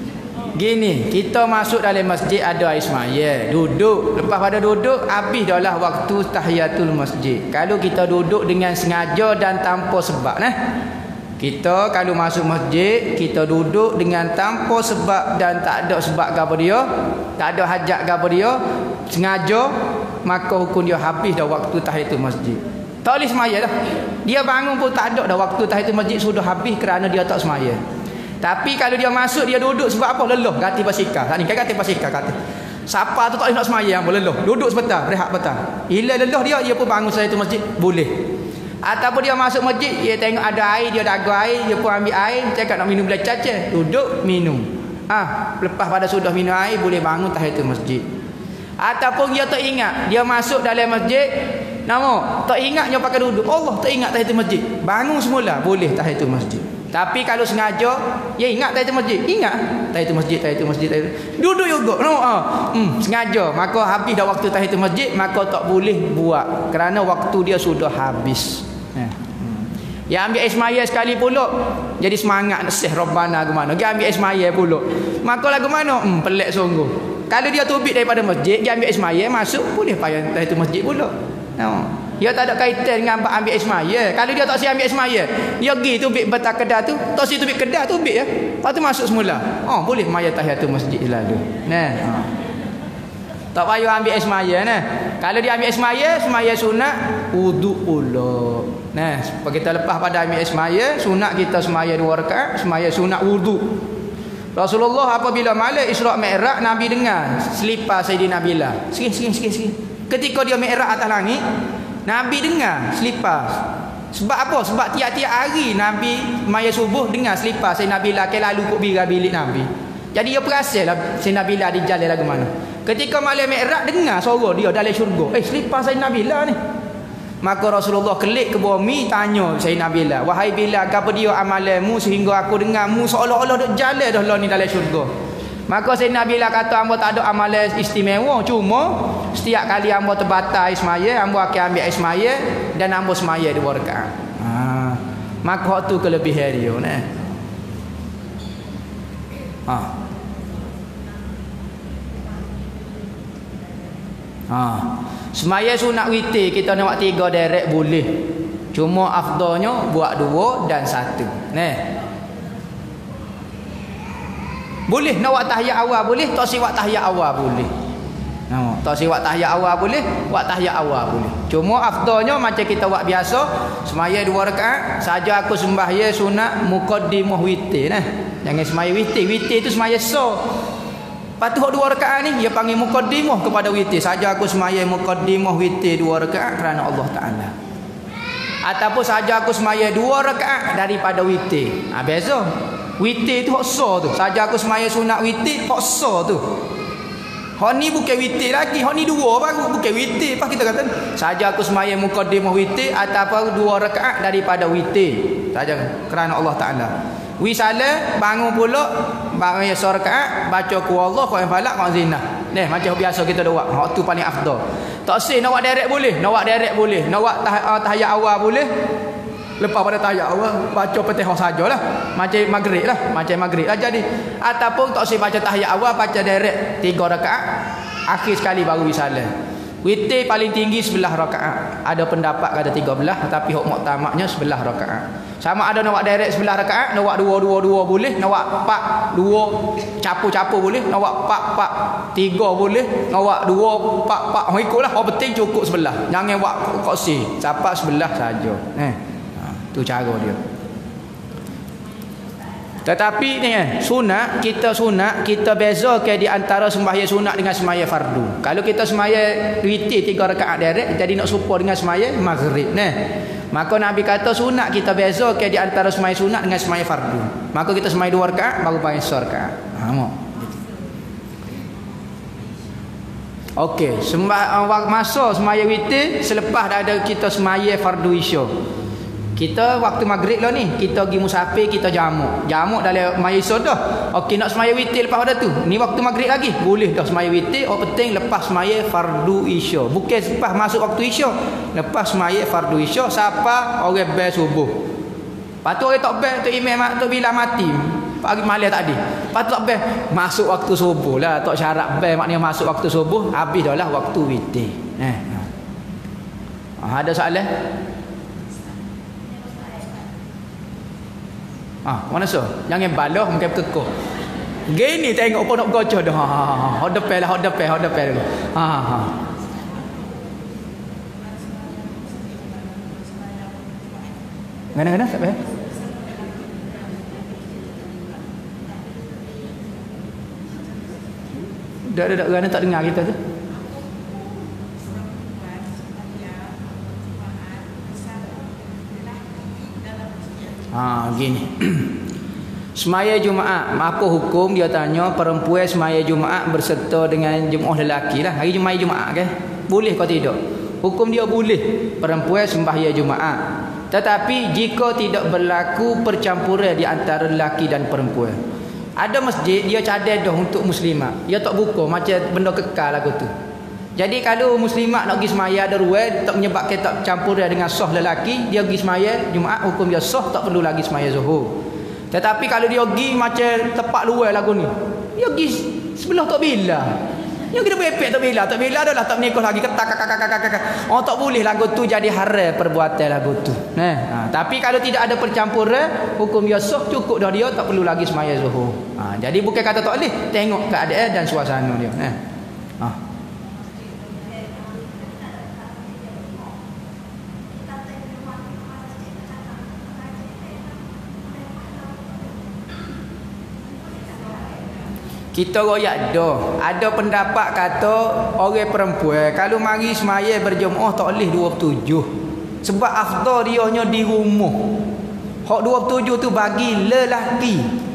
Speaker 2: Gini, kita masuk dalam masjid ada ismaya, duduk. Lepas pada duduk, habis dah lah waktu tahiyatul masjid. Kalau kita duduk dengan sengaja dan tanpa sebab nah. Kita kalau masuk masjid, kita duduk dengan tanpa sebab dan tak ada sebab ke apa dia, tak ada hajat ke apa dia, sengaja, maka hukum dia habis dah waktu tahiyatul masjid. Tak boleh semaya dah. Dia bangun pun tak ada dah waktu tahiyatul masjid sudah habis kerana dia tak semaya. Tapi kalau dia masuk dia duduk sebab apa? Leluh, ganti basikal. Tak ni kan ganti basikal kata. Siapa tu tak boleh nak semaya yang leluh. Duduk sebentar, rehat petang. Bila leluh dia, dia pun bangun tahiyatul masjid, boleh. Ataupun dia masuk masjid, dia tengok ada air, dia dagu air, dia pun ambil air, cakap nak minum boleh caca, duduk minum. Ah, lepas pada sudah minum air boleh bangun tahiyatul masjid. Ataupun dia tak ingat, dia masuk dalam masjid, nama tak ingat dia pakai duduk. Allah tak ingat tahiyatul masjid. Bangun semula boleh tahiyatul masjid. Tapi kalau sengaja, ya ingat tahiyatul masjid, ingat tahiyatul masjid, tahiyatul masjid, tahiyatul. Duduk juga. No, ah. Hmm, sengaja, maka habis dah waktu tahiyatul masjid, maka tak boleh buat kerana waktu dia sudah habis. Eh. Hmm. Ya ambil ismaya sekali pula, jadi semangat nak seh Rabbana ke mana. Dia ambil ismaya pula. Maka lagu mana? Hmm, pelik sungguh. Kalau dia tubik daripada masjid, dia ambil ismaya masuk, boleh payah tahiyatul masjid pula. No. Dia tak ada kaitan dengan ambil ismaya. Kalau dia tak siap ambil ismaya, dia pergi tubik betul kedah tu, tak siap tubik kedah tubik ya. Lepas tu masuk semula. Oh, boleh maya tahiyatul masjid lalu. Nah. Ha. Tak payah ambil ismaya nah. Kalau dia ambil ismaya, semaya sunat wudu pula. Nah, sebab kita lepas pada ambil ismaya, sunat kita semaya dua rakaat, semaya sunat wudu. Rasulullah apabila malam Isra Mi'raj, Nabi dengar selipar Sayyidina Bilal. Sikit sikit sikit sikit. Ketika dia Mi'raj atas langit, Nabi dengar selipar. Sebab apa? Sebab tiap-tiap hari Nabi maya subuh dengar selipar Sayyidina Bilal ke lalu kok bira bilik Nabi. Jadi dia perasalah Sayyidina Bilal di jalan lagu mana. Ketika malam Mi'raj dengar suara dia dalam syurga. Eh, selipar Sayyidina Bilal ni. Maka Rasulullah kelik ke bumi tanya Sayyidina Bilal, "Wahai Bilal, apa dia amalanmu sehingga aku dengarmu seolah-olah duk jalan dah lah ni dalam syurga?" Maka Sayyidina Bilal kata, "Hamba tak ada amalan istimewa, cuma setiap kali hamba terbatal ismaya, hamba akan ambil ismaya dan hamba semaya dua rakaat." Ha, maka tu kelebihan dia nah. Ha. Ha. Semaya sunat witir kita nak buat tiga derek boleh. Cuma afdalnya buat dua dan satu. Nah. Boleh nak buat tahiyat awal boleh, tak si buat tahiyat awal boleh. Nampak. Tak si buat tahiyat awal boleh, buat tahiyat awal boleh. Cuma afdalnya macam kita buat biasa, semaya dua rakaat, saja aku sembahyang sunat muqaddimah witir nah. Jangan semaya witir, witir tu semaya so. Lepas tu dua rakaat ni dia panggil muqaddimah kepada witir. Saja aku semaya muqaddimah witir dua rakaat kerana Allah Taala. Ataupun saja aku semaya dua rakaat daripada witir. Ha beza. Witir tu hak so tu. Saja aku semaya sunat witir hak so tu. Hak ni bukan witir lagi, hak ni dua baru bukan witir. Pas kita kata saja aku sembahyang muqaddimah witir ataupun dua rakaat daripada witir. Saja kerana Allah Taala. Wi salah bangun pula bangun ya rakaat baca ku Allah ku falak ku zina. Neh macam biasa kita dah buat. Hak tu paling afdal. Tak sih nak buat direct boleh, nak buat direct boleh, nak buat tah, tahiyat awal boleh. Lepas pada tahiyat awal baca Fatihah sajalah. Macam maghrib lah, macam maghrib lah jadi. Ataupun tak usah baca tahiyat awal, baca direct tiga rakaat. Akhir sekali baru wisalah. Witir paling tinggi sebelah rakaat. Ada pendapat kata tiga belas, tapi hak muktamadnya sebelah rakaat. Sama ada nak buat direct sebelah rakaat, nak buat dua dua dua boleh, nak buat empat dua capu-capu boleh, nak buat empat empat tiga boleh, nak buat dua empat empat. Oh ikutlah, oh penting cukup sebelah. Jangan buat koksi, sampai sebelah saja. Eh. Tu cara dia. Tetapi ni eh, sunat, kita sunat, kita bezakan di antara sembahyang sunat dengan sembahyang fardu. Kalau kita sembahyang witir tiga rakaat direct, jadi nak serupa dengan sembahyang maghrib nah. Maka Nabi kata sunat kita bezakan di antara sembahyang sunat dengan sembahyang fardu. Maka kita sembahyang dua rakaat baru panggil sor rakaat. Ha mo. Okey, sembah masa sembahyang witir selepas dah ada kita sembahyang fardu isya. Kita waktu maghrib lah ni, kita pergi musafir, kita jamuk. Jamuk dalam maya isya dah. Okey, nak semaya witir lepas pada tu. Ni waktu maghrib lagi. Boleh dah semaya witir. Oh penting lepas semaya fardu isya. Bukan lepas masuk waktu isya. Lepas semaya fardu isya siapa orang bel subuh. Lepas tu orang tak bel tu imam tu bila mati. Pagi malam tadi. Lepas tu tak bel masuk waktu subuh lah. Tak syarat bel maknanya masuk waktu subuh. Habis dah lah waktu witir. Eh. Ha, ada soalan? Ah, mana so? Jangan baloh mungkin kekok. Gini tengok apa nak gocah dah. Ha ha ha. Hot depan lah, hot depan, hot depan dulu. Ha ha ha. Mana-mana tak payah. Dah dah dah kerana tak dengar kita tu. Ha gini. Semaya Jumaat, apa hukum dia tanya perempuan semaya Jumaat berserta dengan jemaah lelaki lah. Hari Jumaat Jumaat ke? Boleh ke tidak? Hukum dia boleh perempuan sembahyang Jumaat. Tetapi jika tidak berlaku percampuran di antara lelaki dan perempuan. Ada masjid dia cadar dah untuk muslimat. Dia tak buka macam benda kekal lagu tu. Jadi kalau muslimat nak pergi semaya ada ruang tak menyebabkan tak campur dengan sah lelaki, dia pergi semaya Jumaat hukum dia sah, tak perlu lagi semaya Zuhur. Tetapi kalau dia pergi macam tepat luar lagu ni, dia pergi sebelah tak bila. Dia kena berepek tak bila, tak bila dah lah tak menikah lagi ketak kakak kakak kakak. Oh tak boleh lagu tu jadi haram perbuatan lagu tu. Nah, ha, tapi kalau tidak ada percampuran, hukum dia sah, cukup dah dia tak perlu lagi semaya Zuhur. Ha, jadi bukan kata tak boleh, tengok keadaan dan suasana dia. Nah. Ha. Kita royak dah. Ada pendapat kata orang perempuan kalau mari semaya berjemaah tak boleh dua puluh tujuh. Sebab afdal dianya di rumah. Hak dua puluh tujuh tu bagi lelaki.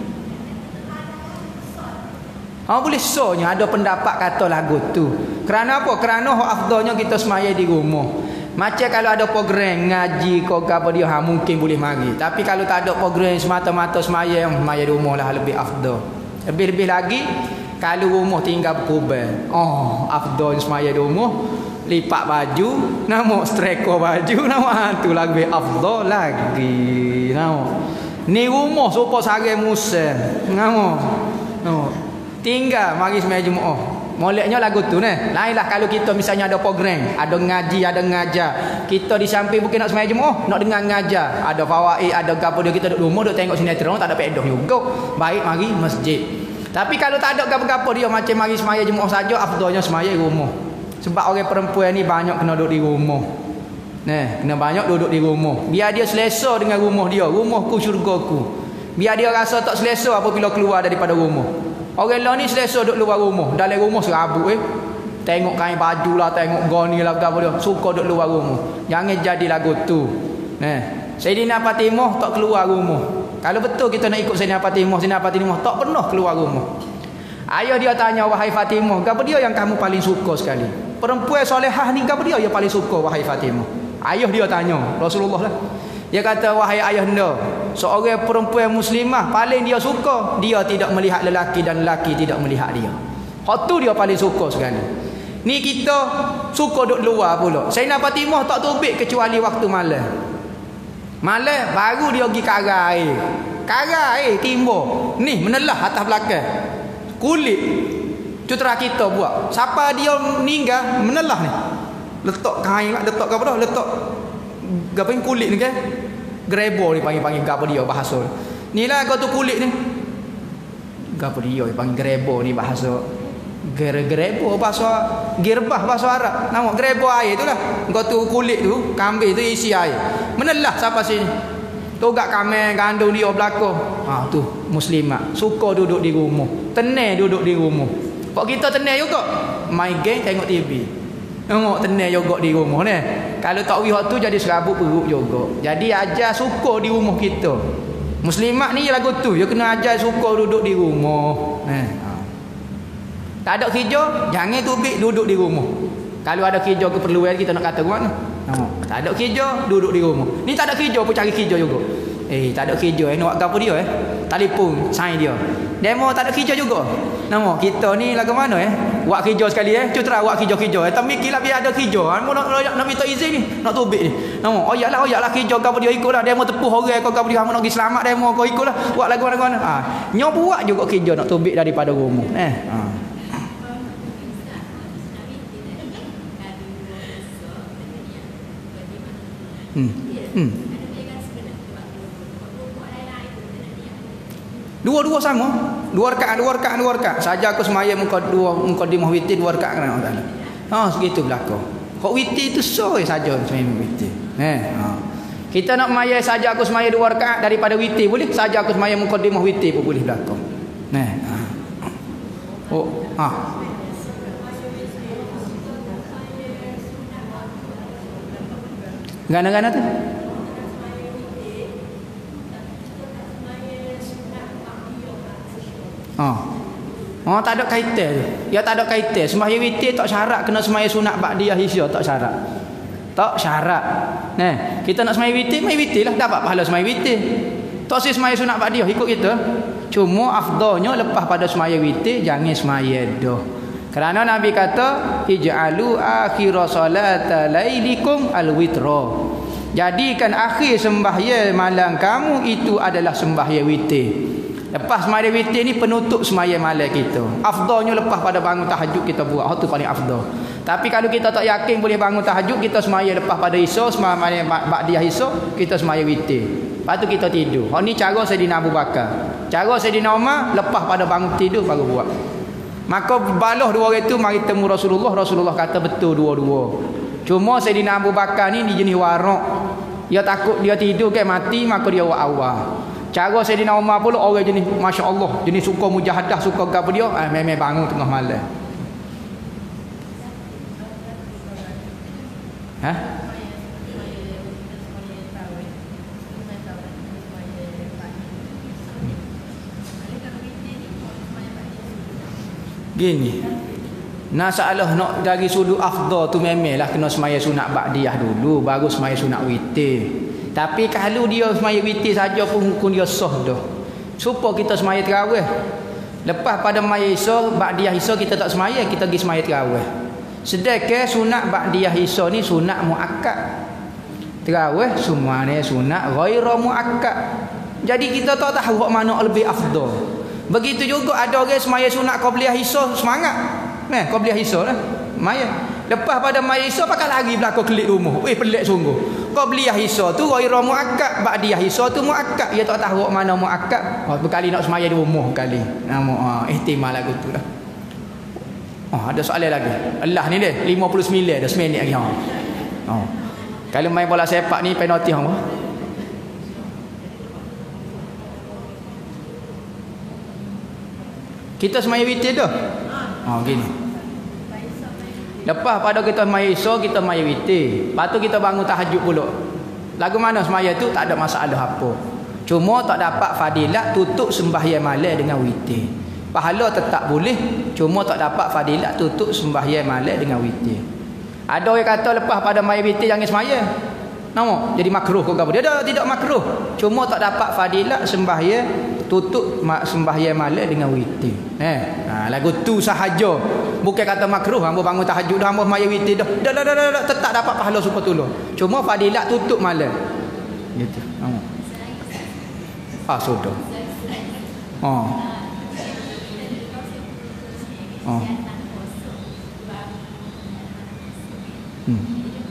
Speaker 2: Ha boleh sonya ada pendapat kata lagu tu. Kerana apa? Kerana hak afdalnya kita semaya di rumah. Macam kalau ada program ngaji kau apa dia ha mungkin boleh mari. Tapi kalau tak ada program semata-mata semaya semaya di rumah lah lebih afdal. Lebih-lebih lagi kalau rumah tinggal berkuban. Oh, afdal semaya di rumah, lipat baju, nama striker baju, nama tu lagi afdal lagi. Nama. Ni rumah sopa sare musim. Nama. Nama. Tinggal mari semaya Jumaat. Moleknya lagu tu nah. Lainlah kalau kita misalnya ada program, ada ngaji, ada ngajar. Kita di samping bukan nak semaya Jumaat, nak dengar ngajar. Ada fawaid, ada gapo dia kita duduk rumah duk tengok sinetron tak ada pedoh juga. Baik mari masjid. Tapi kalau tak ada gapo-gapo dia macam mari semaya Jumaat saja, afdalnya semaya rumah. Sebab orang perempuan ni banyak kena duduk di rumah. Nah, kena banyak duduk di rumah. Biar dia selesa dengan rumah dia, rumahku syurgaku. Biar dia rasa tak selesa apabila keluar daripada rumah. Orang lain ni selesa duduk luar rumah. Dalam rumah serabut eh. Tengok kain baju lah, tengok goni lah, apa dia. Suka duduk luar rumah. Jangan jadi lagu tu. Nah, Sayyidina Fatimah tak keluar rumah. Kalau betul kita nak ikut Sayyidina Fatimah, Sayyidina Fatimah tak pernah keluar rumah. Ayah dia tanya, wahai Fatimah, apa dia yang kamu paling suka sekali? Perempuan solehah ni, apa dia yang paling suka, wahai Fatimah? Ayah dia tanya, Rasulullah lah. Dia kata, wahai ayahanda, seorang perempuan muslimah paling dia suka, dia tidak melihat lelaki dan lelaki tidak melihat dia. Hak tu dia paling suka sekali. Ni kita suka duduk luar pula. Sayyidina Fatimah tak tubik kecuali waktu malam. Malam baru dia pergi karai air. Karai air timbul. Ni menelah atas belakang. Kulit cutera kita buat. Siapa dia meninggal menelah ni. Letak kain, letak apa dah? Letak gapo kulit ni kan? Grebo ni panggil-panggil gapo dia bahasa. Nilah kau tu kulit ni. Gapo dia panggil grebo ni bahasa. Gerebo bahasa girbah bahasa Arab. Nama gerebo air tu lah. Kau tu kulit tu, kambing tu isi air. Menelah siapa sini. Togak kamar gandung dia belakang. Ha tu muslimah. Suka duduk di rumah. Tenang duduk di rumah. Kok kita tenang juga. Main game tengok T V. Tengok tenang juga di rumah ni. Kalau tak wih tu jadi serabut perut juga. Jadi ajar suka di rumah kita. Muslimat ni lagu tu. Dia kena ajar suka duduk di rumah. Nah. Tak ada kerja, jangan tubik duduk di rumah. Kalau ada kerja keperluan kita nak kata mana? No. Tak ada kerja, duduk di rumah. Ni tak ada kerja pun cari kerja juga. Eh, tak ada kerja eh nak buat apa dia eh? Telefon sign dia. Demo tak ada kerja juga. Nama kita ni lagu mana eh? Buat kerja sekali eh. Cutera buat kerja-kerja. Eh, tak mikirlah biar ada kerja. Nak, nak, nak minta izin ni, nak tubik ni. Nama, oh yalah, oh yalah kerja gapo dia ikutlah. Demo tepuh orang kau gapo dia nak pergi selamat demo kau ikutlah. Buat lagu mana-mana. Ah, nyo buat juga kerja nak tubik daripada rumah. Eh, ha. Hmm. Hmm. Dua-dua sama. Dua rakaat, dua rakaat, dua rakaat. Saja aku semaya muka dua mukadimah witir dua rakaat kan Allah Taala. Ha segitu berlaku. Kok witir tu soi saja semaya witir. Eh, ha. Kita nak maya saja aku semaya dua rakaat daripada witir boleh. Saja aku semaya mukadimah witir pun boleh berlaku. Nah. Ha. Oh, ha. Gana-gana tu. Oh. Oh tak ada kaitan tu. Ya tak ada kaitan. Sembahyang witir tak syarat kena sembahyang sunat ba'diyah isya tak syarat. Tak syarat. Nah, kita nak sembahyang witir, sembahyang witir lah dapat pahala sembahyang witir. Tak usah sembahyang sunat ba'diyah ikut kita. Cuma afdalnya lepas pada sembahyang witir jangan sembahyang dah. Kerana Nabi kata ij'alu akhir salata lailikum alwitra. Jadikan akhir sembahyang malam kamu itu adalah sembahyang witir. Lepas sembahyang witir ni penutup sembahyang malam kita. Afdalnya lepas pada bangun tahajud kita buat. Itu paling afdal. Tapi kalau kita tak yakin boleh bangun tahajud, kita sembahyang lepas pada isya, sembahyang ba'diyah isya, kita sembahyang witir. Lepas tu kita tidur. Ha ni cara Sayyidina Abu Bakar. Cara Sayyidina Umar lepas pada bangun tidur baru buat. Maka balah dua orang itu mari temu Rasulullah. Rasulullah kata betul dua-dua. Cuma Sayyidina Abu Bakar ni dia jenis warak. Dia takut dia tidur kan mati, maka dia buat awal. Cara Sayyidina Umar pula orang jenis masya-Allah, jenis suka mujahadah, suka gapo dia, ah memang bangun tengah malam. Ha? Gini. Nasalah nak dari sudut afdal tu memanglah kena semaya sunat ba'diyah dulu baru semaya sunat witir. Tapi kalau dia semaya witir saja pun hukum dia sah dah. Supaya kita semaya tarawih. Lepas pada maya isya, ba'diyah isya kita tak semaya, kita pergi semaya tarawih. Sedangkan sunat ba'diyah isya ni sunat muakkad. Tarawih semuanya sunat ghairu muakkad. Jadi kita tak tahu mana lebih afdal. Begitu juga ada orang semaya sunat qabliyah isya semangat. Nah, qabliyah isya lah. Maya. Lepas pada maya isya pakai lari belakang kelik rumah. Eh pelik sungguh. qabliyah hisa tu ghairah muakkad, ba'diyah hisa tu muakkad. Dia tak tahu mana muakkad. Oh, berkali nak semaya di rumah kali. Nama ah, ihtimal lagu tu dah. Oh, ada soalan lagi. Allah ni dia lima puluh sembilan dah seminit lagi ha. Oh. Kalau main bola sepak ni penalti hang. Kita semaya witir dah. Oh, gini. Lepas pada kita semaya isya, kita semaya witir. Lepas tu kita bangun tahajud pula. Lagu mana semaya tu tak ada masalah apa. Cuma tak dapat fadilat tutup sembahyang malam dengan witir. Pahala tetap boleh, cuma tak dapat fadilat tutup sembahyang malam dengan witir. Ada orang kata lepas pada semaya witir jangan semaya. Nama jadi makruh ke apa? Dia dah tidak makruh. Cuma tak dapat fadilat sembahyang tutup sembahyang malam dengan witir. Eh, ha, lagu tu sahaja. Bukan kata makruh, hamba bangun tahajud dah, hamba sembahyang witir dah. Dah dah dah, dah, dah tetap dapat pahala super tolong. Cuma fadilat tutup malam. Gitu. Nama. Ah, sudah. Oh. Oh. Hmm.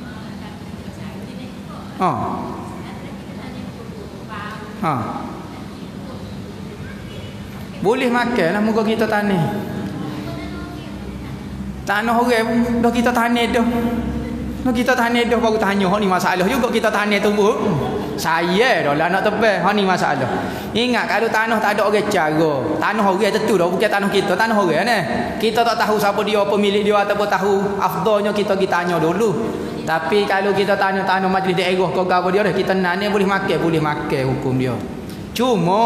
Speaker 2: Oh. Ha. Boleh makan lah muka kita tanah. Tanah orang dah kita tanah dah. Dah kita tanah dah baru tanya hak ni masalah juga kita tanah tumbuh. Saya dah lah nak tebal, hak ni masalah. Ingat kalau tanah tak ada orang cara. Tanah orang tentu dah bukan tanah kita, tanah orang ni. Kita tak tahu siapa dia, pemilik dia ataupun tahu afdalnya kita kita tanya dulu. Tapi kalau kita tanya tanah majlis daerah kau apa dia dah kita nak ni boleh makan, boleh makan hukum dia. Cuma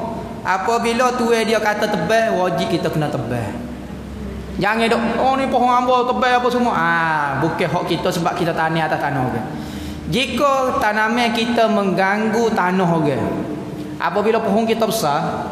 Speaker 2: apabila tuai dia kata tebal, wajib kita kena tebal. Jangan dok oh ni pohon hamba tebal apa semua. Ah, bukan hak kita sebab kita tani atas tanah orang. Jika tanaman kita mengganggu tanah orang, apabila pohon kita besar,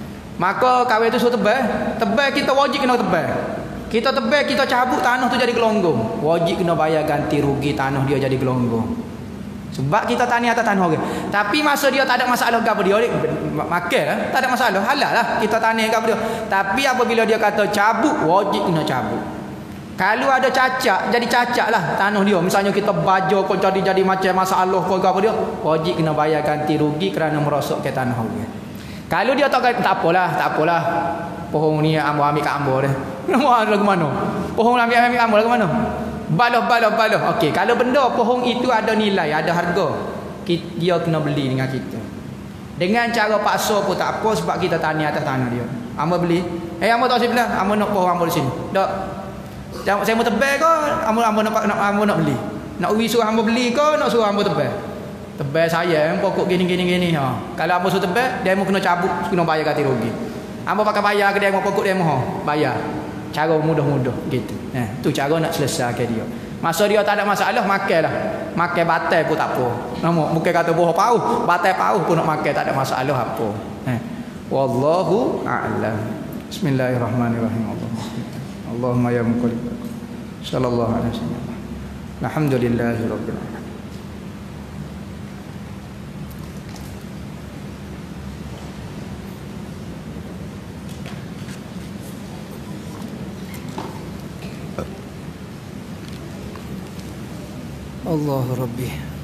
Speaker 2: maka kawan itu suruh tebal, tebal kita wajib kena tebal. Kita tebal, kita cabut tanah tu jadi gelonggong, wajib kena bayar ganti rugi tanah dia jadi gelonggong. Sebab kita tani atas tanah orang. Tapi masa dia tak ada masalah gapo dia, makan lah, tak ada masalah, halal lah kita tani gapo dia. Tapi apabila dia kata cabut, wajib kena cabut. Kalau ada cacat, jadi cacat lah tanah dia. Misalnya kita baja kau jadi jadi macam masalah kau apa dia, wajib kena bayar ganti rugi kerana merosok ke tanah orang. Kalau dia tak tak apalah, tak apalah. Pohon ni ambo ambil kat ambo dah. Nama lagu mana? Pohon ambil ambil ambo lagu mana? Baloh baloh baloh. Okey, kalau benda pohon itu ada nilai, ada harga, dia kena beli dengan kita. Dengan cara paksa pun tak apa sebab kita tani atas tanah dia. Ambo beli. Eh ambo tak sebelah, ambo nak pohon ambo di sini. Tak. Saya mau tebal ke ambo ambo nak nak ambo nak beli. Nak uwi suruh ambo beli ke nak suruh ambo tebal? Tebal saya pokok gini gini gini ha. Kalau ambo suruh tebal, dia mau kena cabut, kena bayar ganti rugi. Ambo pakai bayar ke dia mau pokok dia mau bayar. Cara mudah-mudah gitu. Eh, tu cara nak selesaikan dia. Masa dia tak ada masalah, makanlah. Makan batal pun tak apa. Nama bukan kata boh pauh, batal pauh pun nak makan tak ada masalah apa. Eh. Wallahu a'lam. Bismillahirrahmanirrahim. Allahumma ya muqallib. Sallallahu alaihi wasallam. Alhamdulillahirabbil alamin. Allah Rabbi.